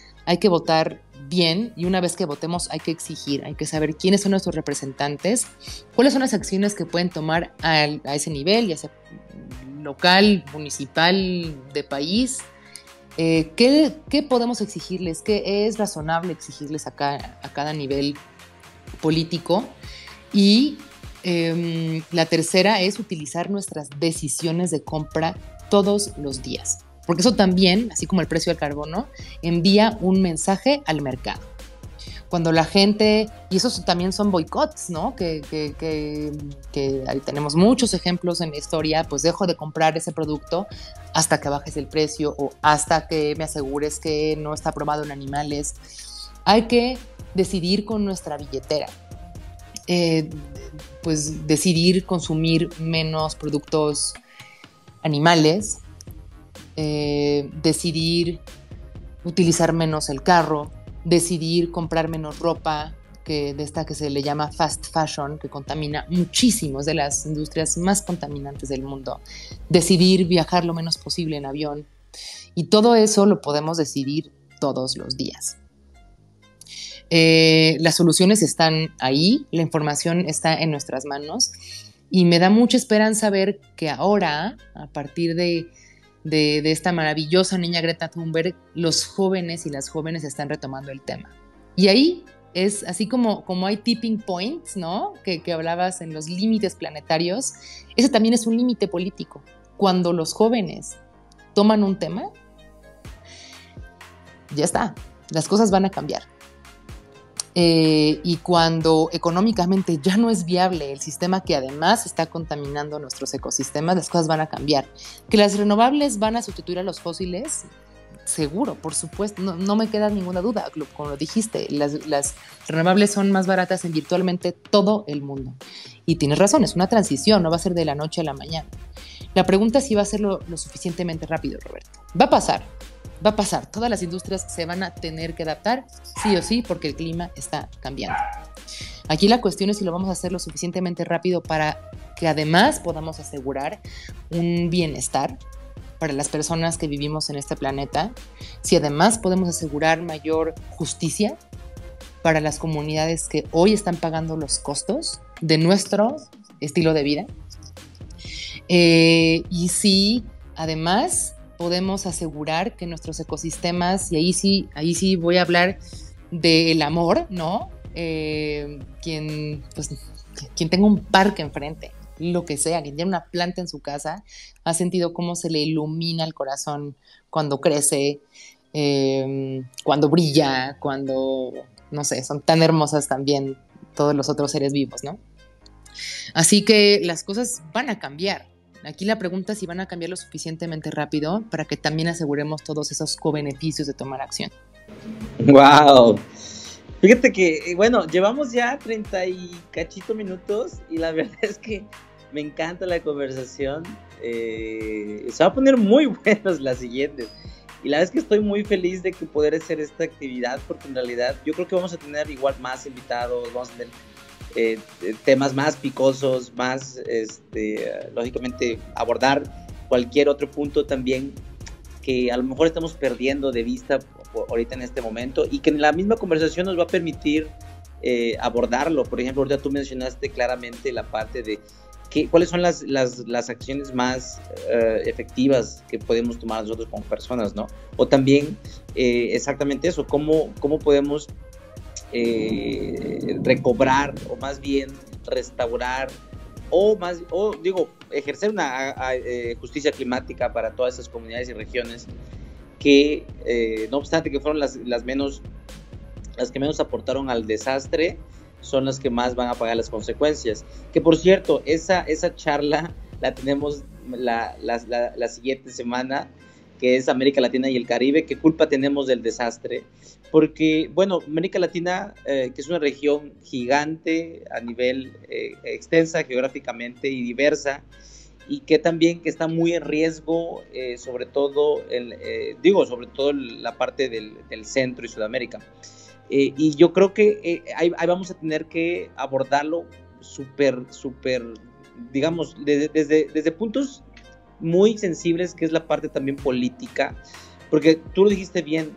bien, y una vez que votemos hay que exigir, hay que saber quiénes son nuestros representantes, cuáles son las acciones que pueden tomar a ese nivel, ya sea local, municipal, de país. ¿Qué podemos exigirles? ¿Qué es razonable exigirles a cada nivel político? Y la tercera es utilizar nuestras decisiones de compra todos los días, porque eso también, así como el precio del carbono, envía un mensaje al mercado. Cuando la gente, y esos también son boicots, ¿no? Que ahí tenemos muchos ejemplos en la historia, pues dejo de comprar ese producto hasta que bajes el precio, o hasta que me asegures que no está probado en animales. Hay que decidir con nuestra billetera. Pues decidir consumir menos productos animales, decidir utilizar menos el carro, decidir comprar menos ropa de esta que se le llama fast fashion, que contamina muchísimo, es de las industrias más contaminantes del mundo, decidir viajar lo menos posible en avión, y todo eso lo podemos decidir todos los días. Las soluciones están ahí, la información está en nuestras manos, y me da mucha esperanza ver que ahora, a partir de esta maravillosa niña Greta Thunberg, los jóvenes y las jóvenes están retomando el tema. Y ahí es así como hay tipping points, ¿no? Que hablabas en los límites planetarios, ese también es un límite político. Cuando los jóvenes toman un tema, ya está, las cosas van a cambiar. Y cuando económicamente ya no es viable el sistema que además está contaminando nuestros ecosistemas, las cosas van a cambiar. Que las renovables van a sustituir a los fósiles, seguro, por supuesto, no me queda ninguna duda. Como lo dijiste, las renovables son más baratas en virtualmente todo el mundo. Y tienes razón, es una transición, no va a ser de la noche a la mañana. La pregunta es si va a ser lo suficientemente rápido, Roberto. Va a pasar. va a pasar, todas las industrias se van a tener que adaptar, sí o sí, porque el clima está cambiando. Aquí la cuestión es si lo vamos a hacer lo suficientemente rápido para que además podamos asegurar un bienestar para las personas que vivimos en este planeta, si además podemos asegurar mayor justicia para las comunidades que hoy están pagando los costos de nuestro estilo de vida, y si además podemos asegurar que nuestros ecosistemas, y ahí sí voy a hablar del amor, ¿no? Quien tenga un parque enfrente, lo que sea, quien tiene una planta en su casa, ha sentido cómo se le ilumina el corazón cuando crece, cuando brilla, cuando, no sé, son tan hermosas también todos los otros seres vivos, ¿no? Así que las cosas van a cambiar. Aquí la pregunta es si van a cambiar lo suficientemente rápido para que también aseguremos todos esos co-beneficios de tomar acción. ¡Wow! Fíjate que, bueno, llevamos ya 30 y cachito minutos y la verdad es que me encanta la conversación. Se va a poner muy buenas las siguientes. Y la verdad es que estoy muy feliz de que poder hacer esta actividad, porque en realidad yo creo que vamos a tener igual más invitados, vamos a tener temas más picosos, más, lógicamente, abordar cualquier otro punto también que a lo mejor estamos perdiendo de vista ahorita en este momento, y que en la misma conversación nos va a permitir abordarlo. Por ejemplo, ahorita tú mencionaste claramente la parte de cuáles son las acciones más efectivas que podemos tomar nosotros como personas, ¿no? O también exactamente eso, cómo podemos recobrar, o más bien restaurar, o ejercer una justicia climática para todas esas comunidades y regiones que, no obstante que fueron las que menos aportaron al desastre, son las que más van a pagar las consecuencias. Que por cierto, esa charla la tenemos la siguiente semana, que es América Latina y el Caribe. ¿Qué culpa tenemos del desastre? Porque, bueno, América Latina, que es una región gigante a nivel extensa geográficamente y diversa, y que también que está muy en riesgo, sobre todo la parte del centro y Sudamérica. Y yo creo que ahí vamos a tener que abordarlo súper, digamos, desde puntos muy sensibles, que es la parte también política, porque tú lo dijiste bien,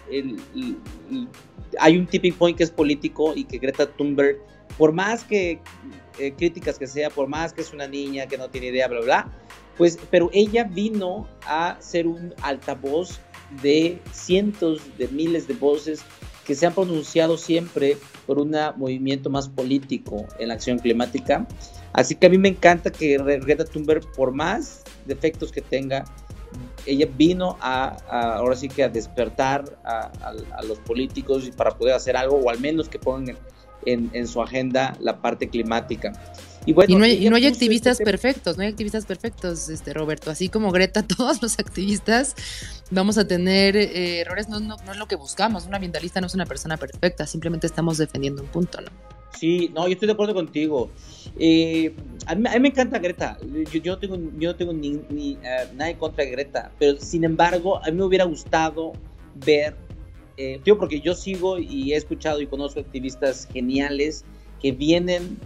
hay un tipping point que es político, y que Greta Thunberg, por más que críticas que sea, por más que es una niña que no tiene idea, bla, bla, pues, pero ella vino a ser un altavoz de cientos de miles de voces que se han pronunciado siempre por un movimiento más político en la acción climática. Así que a mí me encanta que Greta Thunberg, por más defectos que tenga, ella vino ahora sí que a despertar a los políticos, y para poder hacer algo, o al menos que pongan en su agenda la parte climática. Y bueno, no hay activistas perfectos, Roberto. Así como Greta, todos los activistas vamos a tener errores, no es lo que buscamos. Un ambientalista no es una persona perfecta, simplemente estamos defendiendo un punto, ¿no? Sí, no, yo estoy de acuerdo contigo. A mí me encanta Greta. Yo no tengo nada en contra de Greta, pero sin embargo, a mí me hubiera gustado ver, porque yo sigo y he escuchado y conozco activistas geniales que vienen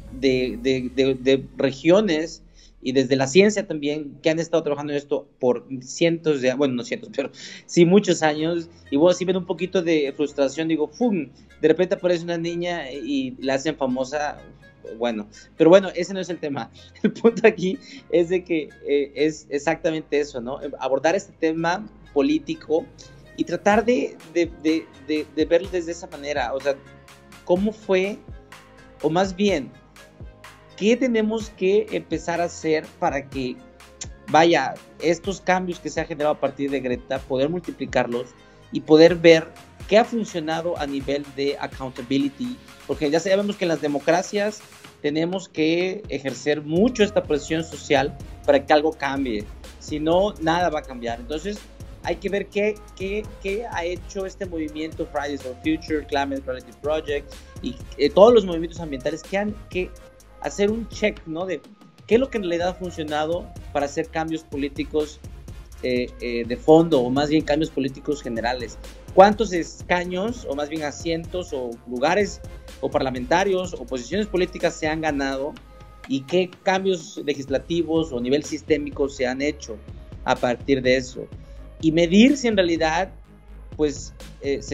de regiones y desde la ciencia también, que han estado trabajando en esto por cientos de, bueno, no cientos, pero sí muchos años, y vos así ven un poquito de frustración, digo, ¡fum! De repente aparece una niña y la hacen famosa, bueno, pero bueno, ese no es el tema. El punto aquí es de que es exactamente eso, ¿no? Abordar este tema político y tratar de verlo desde esa manera, o sea, cómo fue, o más bien, ¿qué tenemos que empezar a hacer para que, vaya, estos cambios que se han generado a partir de Greta, poder multiplicarlos y poder ver qué ha funcionado a nivel de accountability? Porque ya sabemos que en las democracias tenemos que ejercer mucho esta presión social para que algo cambie. Si no, nada va a cambiar. Entonces, hay que ver qué ha hecho este movimiento Fridays for Future, Climate Reality Project y todos los movimientos ambientales que hacer un check, ¿no? De qué es lo que en realidad ha funcionado para hacer cambios políticos de fondo, o más bien cambios políticos generales. ¿Cuántos escaños, o más bien asientos, o lugares, o parlamentarios, o posiciones políticas se han ganado, y qué cambios legislativos o nivel sistémico se han hecho a partir de eso? Y medir si en realidad pues se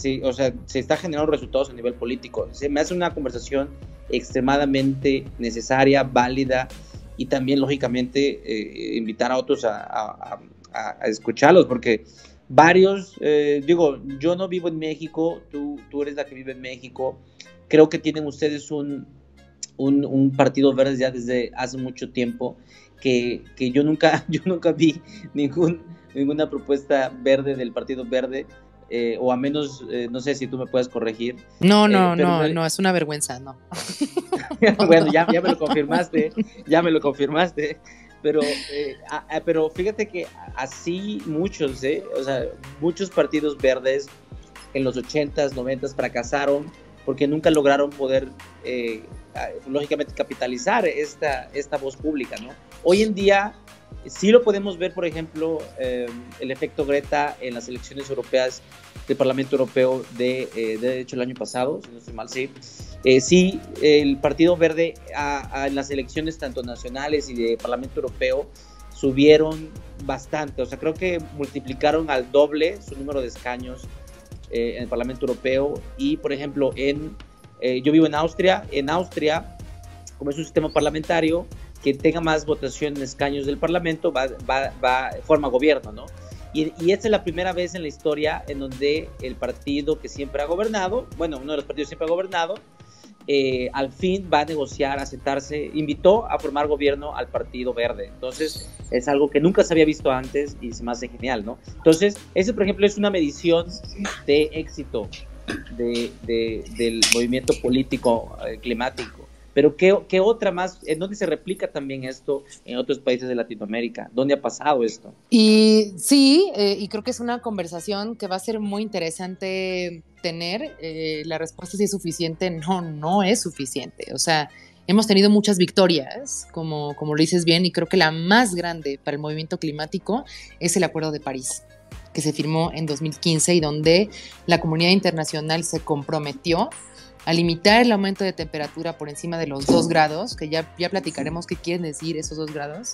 está generando resultados a nivel político. Se me hace una conversación extremadamente necesaria, válida, y también lógicamente invitar a otros a escucharlos, porque varios, yo no vivo en México, tú eres la que vive en México, creo que tienen ustedes un partido verde ya desde hace mucho tiempo, que yo nunca vi ninguna propuesta verde del Partido Verde, o a menos, no sé si tú me puedes corregir. No, es una vergüenza, no. Bueno, ya me lo confirmaste, pero fíjate que así muchos, muchos partidos verdes en los 80s, 90s fracasaron porque nunca lograron poder, lógicamente, capitalizar esta voz pública, ¿no? Hoy en día sí lo podemos ver, por ejemplo, el efecto Greta en las elecciones europeas del Parlamento Europeo de hecho el año pasado, si no estoy mal, sí. Sí, el Partido Verde en las elecciones tanto nacionales y de Parlamento Europeo subieron bastante, o sea, creo que multiplicaron al doble su número de escaños en el Parlamento Europeo. Y, por ejemplo, yo vivo en Austria, como es un sistema parlamentario, que tenga más votación en escaños del Parlamento forma gobierno, ¿no? Y esta es la primera vez en la historia en donde el partido que siempre ha gobernado, uno de los partidos que siempre ha gobernado, al fin va a negociar, a sentarse, invitó a formar gobierno al Partido Verde. Entonces es algo que nunca se había visto antes y se me hace genial, ¿no? Entonces ese, por ejemplo, es una medición de éxito del movimiento político climático. Pero ¿qué otra más? ¿En dónde se replica también esto en otros países de Latinoamérica? ¿Dónde ha pasado esto? Y sí, y creo que es una conversación que va a ser muy interesante tener. La respuesta si es suficiente, no es suficiente. O sea, hemos tenido muchas victorias, como lo dices bien, y creo que la más grande para el movimiento climático es el Acuerdo de París, que se firmó en 2015 y donde la comunidad internacional se comprometió a limitar el aumento de temperatura por encima de los 2 grados, que ya platicaremos qué quieren decir esos 2 grados,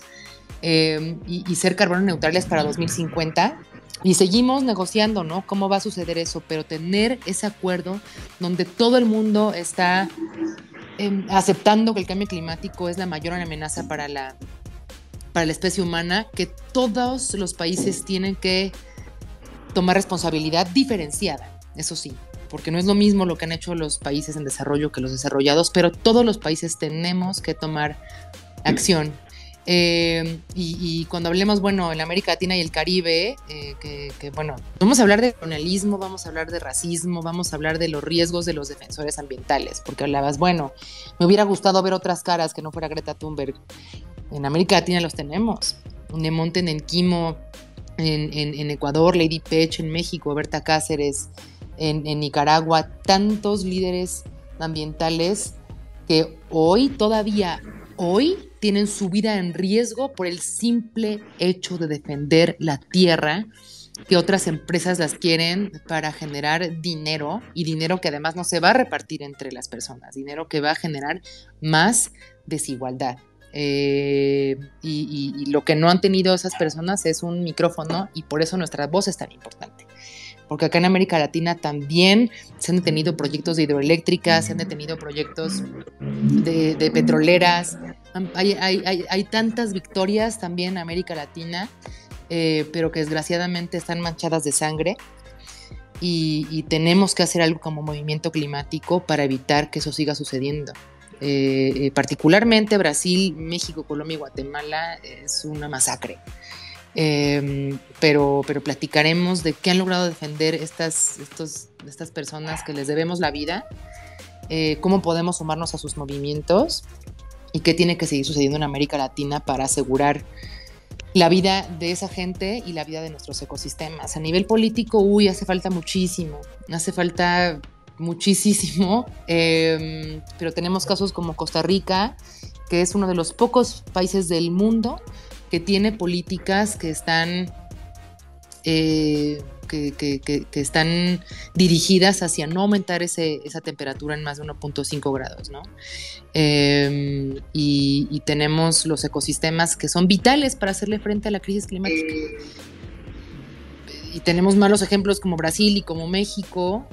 y ser carbono neutrales para 2050. Y seguimos negociando, ¿no? ¿Cómo va a suceder eso? Pero tener ese acuerdo donde todo el mundo está aceptando que el cambio climático es la mayor amenaza para la especie humana, que todos los países tienen que tomar responsabilidad diferenciada, eso sí, porque no es lo mismo lo que han hecho los países en desarrollo que los desarrollados, pero todos los países tenemos que tomar acción. Y cuando hablemos, en América Latina y el Caribe, vamos a hablar de colonialismo, vamos a hablar de racismo, vamos a hablar de los riesgos de los defensores ambientales, porque hablabas, me hubiera gustado ver otras caras que no fuera Greta Thunberg. En América Latina los tenemos, Nemonte Nenquimo en Ecuador, Lady Pech en México, Berta Cáceres en Nicaragua, tantos líderes ambientales que todavía hoy tienen su vida en riesgo por el simple hecho de defender la tierra, que otras empresas las quieren para generar dinero, y dinero que además no se va a repartir entre las personas, dinero que va a generar más desigualdad. Y lo que no han tenido esas personas es un micrófono, y por eso nuestra voz es tan importante. Porque acá en América Latina también se han detenido proyectos de hidroeléctricas, se han detenido proyectos de petroleras. Hay tantas victorias también en América Latina, pero que desgraciadamente están manchadas de sangre, y tenemos que hacer algo como movimiento climático para evitar que eso siga sucediendo. Particularmente Brasil, México, Colombia y Guatemala es una masacre. Pero platicaremos de qué han logrado defender estas personas que les debemos la vida, cómo podemos sumarnos a sus movimientos y qué tiene que seguir sucediendo en América Latina para asegurar la vida de esa gente y la vida de nuestros ecosistemas. A nivel político, hace falta muchísimo, pero tenemos casos como Costa Rica, que es uno de los pocos países del mundo que tiene políticas que están que están dirigidas hacia no aumentar esa temperatura en más de 1.5 grados, ¿no? Y tenemos los ecosistemas que son vitales para hacerle frente a la crisis climática. Y tenemos malos ejemplos como Brasil y como México,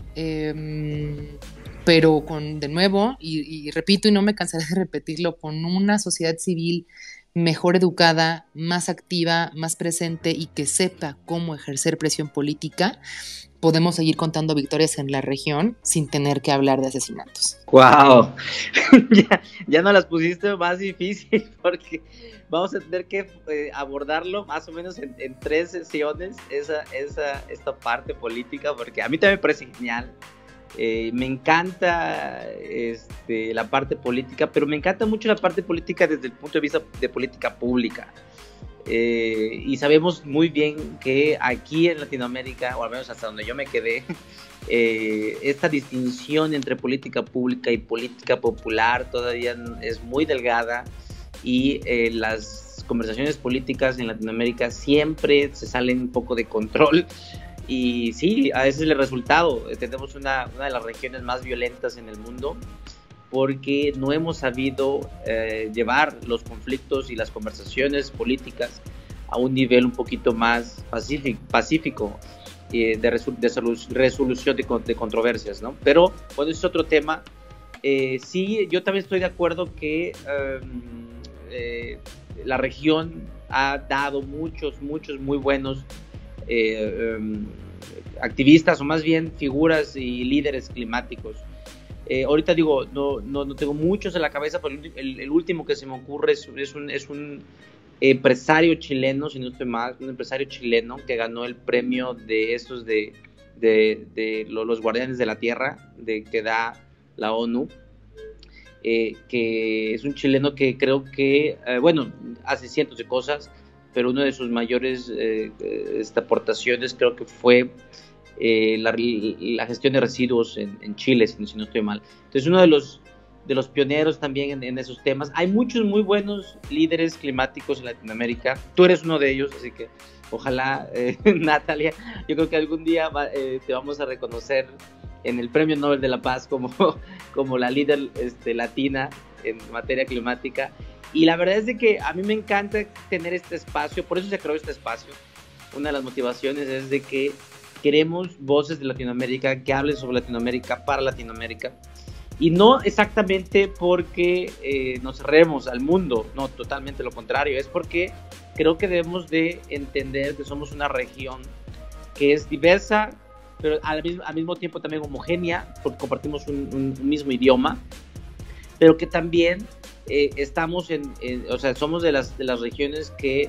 pero de nuevo, y repito y no me cansaré de repetirlo, con una sociedad civil mejor educada, más activa, más presente y que sepa cómo ejercer presión política, podemos seguir contando victorias en la región sin tener que hablar de asesinatos. ¡Wow! ya no las pusiste más difícil, porque vamos a tener que abordarlo más o menos en 3 sesiones, esta parte política, porque a mí también me parece genial. Me encanta la parte política, pero me encanta mucho la parte política desde el punto de vista de política pública. Y sabemos muy bien que aquí en Latinoamérica, o al menos hasta donde yo me quedé, esta distinción entre política pública y política popular todavía es muy delgada, y las conversaciones políticas en Latinoamérica siempre se salen un poco de control. Y sí, a ese es el resultado. Tenemos una de las regiones más violentas en el mundo, porque no hemos sabido llevar los conflictos y las conversaciones políticas a un nivel un poquito más pacífico de resolución de controversias, ¿no? Pero bueno, ese es otro tema. Sí, yo también estoy de acuerdo que la región ha dado muchos muy buenos activistas, o más bien figuras y líderes climáticos. Ahorita digo, no tengo muchos en la cabeza, pero el último que se me ocurre es un empresario chileno, si no estoy mal, un empresario chileno que ganó el premio de estos de los Guardianes de la Tierra que da la ONU, que es un chileno que creo que, bueno, hace cientos de cosas, pero una de sus mayores aportaciones creo que fue la gestión de residuos en Chile, si no estoy mal. Entonces, uno de los pioneros también en esos temas. Hay muchos muy buenos líderes climáticos en Latinoamérica. Tú eres uno de ellos, así que ojalá, Natalia, yo creo que algún día te vamos a reconocer en el Premio Nobel de la Paz como la líder latina en materia climática. Y la verdad es de que a mí me encanta tener este espacio, por eso se creó este espacio. Una de las motivaciones es de que queremos voces de Latinoamérica que hablen sobre Latinoamérica para Latinoamérica. Y no exactamente porque nos cerremos al mundo, no, totalmente lo contrario. Es porque creo que debemos de entender que somos una región que es diversa, pero al mismo tiempo también homogénea, porque compartimos un mismo idioma, pero que también estamos o sea, somos de las regiones que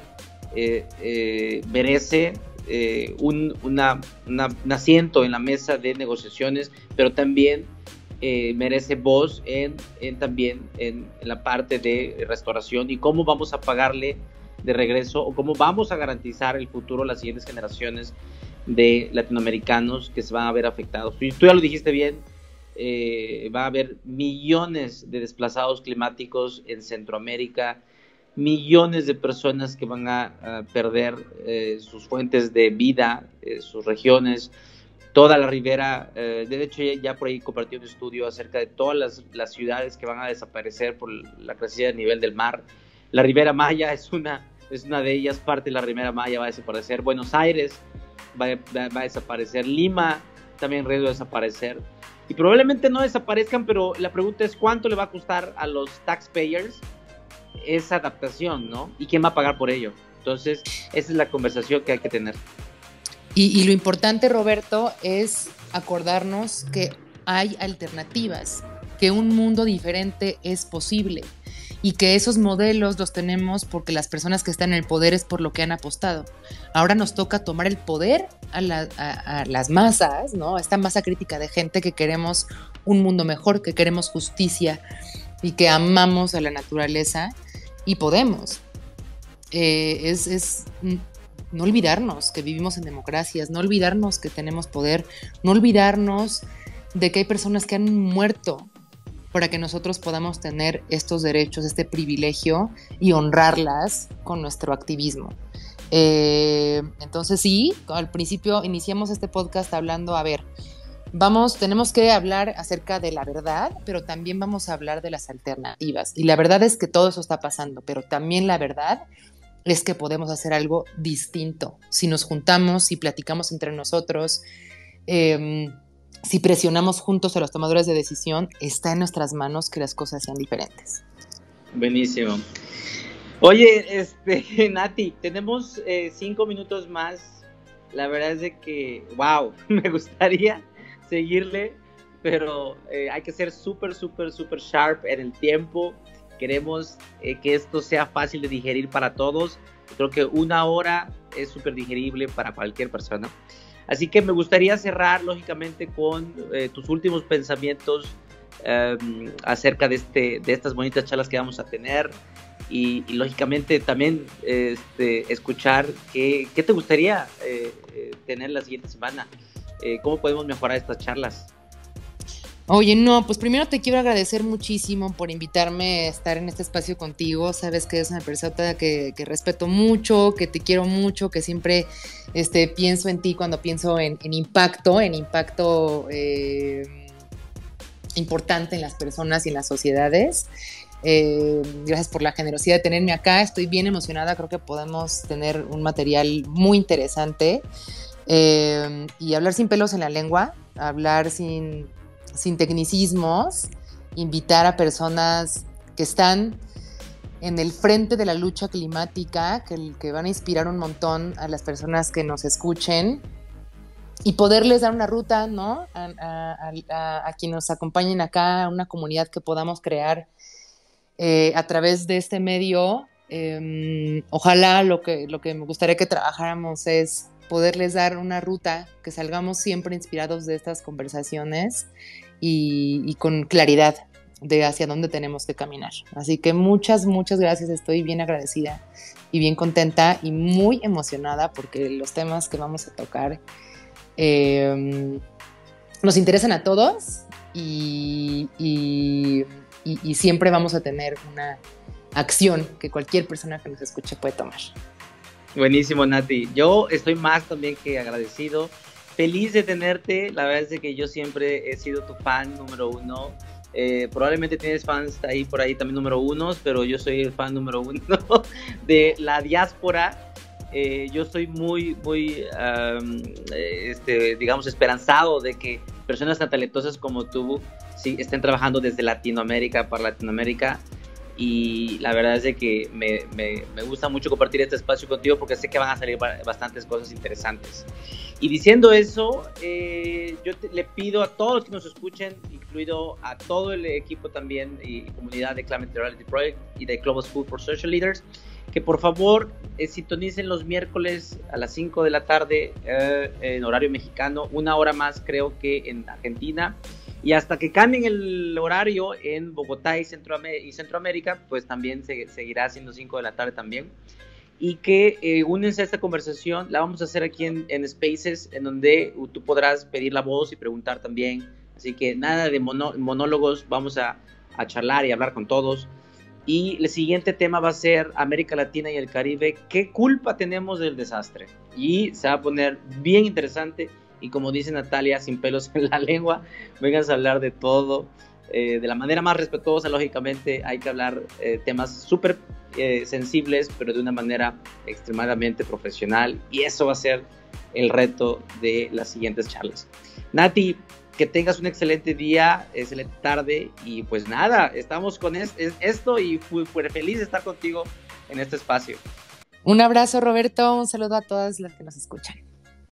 merece un asiento en la mesa de negociaciones, pero también merece voz también en la parte de restauración, y cómo vamos a pagarle de regreso, o cómo vamos a garantizar el futuro a las siguientes generaciones de latinoamericanos que se van a ver afectados. Tú ya lo dijiste bien. Va a haber millones de desplazados climáticos en Centroamérica, millones de personas que van a perder sus fuentes de vida, sus regiones, toda la ribera. De hecho, ya por ahí compartí un estudio acerca de todas las ciudades que van a desaparecer por la crecida del nivel del mar. La Ribera Maya es una de ellas. Parte de la Ribera Maya va a desaparecer. Buenos Aires va a desaparecer. Lima también en riesgo de desaparecer. Y probablemente no desaparezcan, pero la pregunta es cuánto le va a costar a los taxpayers esa adaptación, ¿no? ¿Y quién va a pagar por ello? Entonces, esa es la conversación que hay que tener. Y lo importante, Roberto, es acordarnos que hay alternativas, que un mundo diferente es posible, y que esos modelos los tenemos porque las personas que están en el poder es por lo que han apostado. Ahora nos toca tomar el poder a las masas, ¿no? A esta masa crítica de gente que queremos un mundo mejor, que queremos justicia y que amamos a la naturaleza, y podemos. No olvidarnos que vivimos en democracias, no olvidarnos que tenemos poder, no olvidarnos de que hay personas que han muerto para que nosotros podamos tener estos derechos, este privilegio y honrarlas con nuestro activismo. Entonces sí, al principio iniciamos este podcast hablando, tenemos que hablar acerca de la verdad, pero también vamos a hablar de las alternativas. Y la verdad es que todo eso está pasando, pero también la verdad es que podemos hacer algo distinto. Si nos juntamos, si platicamos entre nosotros, si presionamos juntos a los tomadores de decisión, está en nuestras manos que las cosas sean diferentes. Buenísimo. Oye, Nati, tenemos 5 minutos más. La verdad es de que, wow, me gustaría seguirle, pero hay que ser súper sharp en el tiempo. Queremos que esto sea fácil de digerir para todos. Creo que 1 hora es súper digerible para cualquier persona. Así que me gustaría cerrar, lógicamente, con tus últimos pensamientos acerca de estas bonitas charlas que vamos a tener. Y lógicamente también escuchar qué te gustaría tener la siguiente semana. ¿Cómo podemos mejorar estas charlas? Oye, no, pues primero te quiero agradecer muchísimo por invitarme a estar en este espacio contigo. Sabes que es una persona que respeto mucho, que te quiero mucho, que siempre pienso en ti cuando pienso en impacto importante en las personas y en las sociedades. Gracias por la generosidad de tenerme acá. Estoy bien emocionada, creo que podemos tener un material muy interesante y hablar sin pelos en la lengua, hablar sin tecnicismos, invitar a personas que están en el frente de la lucha climática, que van a inspirar un montón a las personas que nos escuchen y poderles dar una ruta, ¿no? A quienes nos acompañen acá, a una comunidad que podamos crear a través de este medio. Ojalá lo que me gustaría que trabajáramos es poderles dar una ruta, que salgamos siempre inspirados de estas conversaciones y con claridad de hacia dónde tenemos que caminar. Así que muchas gracias, estoy bien agradecida y bien contenta y muy emocionada porque los temas que vamos a tocar nos interesan a todos y siempre vamos a tener una acción que cualquier persona que nos escuche puede tomar. Buenísimo, Nati. Yo estoy más también que agradecido. Feliz de tenerte. La verdad es que yo siempre he sido tu fan número 1. Probablemente tienes fans ahí por ahí también número 1, pero yo soy el fan número 1 de la diáspora. Yo estoy muy digamos, esperanzado de que personas tan talentosas como tú sí, estén trabajando desde Latinoamérica para Latinoamérica. Y la verdad es de que me gusta mucho compartir este espacio contigo porque sé que van a salir bastantes cosas interesantes. Y diciendo eso, le pido a todos los que nos escuchen, incluido a todo el equipo también y comunidad de Climate Reality Project y de Global School for Social Leaders, que por favor sintonicen los miércoles a las 5 de la tarde en horario mexicano, 1 hora más creo que en Argentina. Y hasta que cambien el horario en Bogotá y Centroamérica, pues también seguirá siendo 5 de la tarde también. Y que únense a esta conversación, la vamos a hacer aquí en Spaces, en donde tú podrás pedir la voz y preguntar también. Así que nada de monólogos, vamos a charlar y hablar con todos. Y el siguiente tema va a ser América Latina y el Caribe. ¿Qué culpa tenemos del desastre? Y se va a poner bien interesante. Y como dice Natalia, sin pelos en la lengua, vengan a hablar de todo, de la manera más respetuosa, lógicamente. Hay que hablar temas súper sensibles, pero de una manera extremadamente profesional. Y eso va a ser el reto de las siguientes charlas. Nati, que tengas un excelente día, excelente tarde. Y pues nada, estamos con esto y fui feliz de estar contigo en este espacio. Un abrazo, Roberto. Un saludo a todas las que nos escuchan.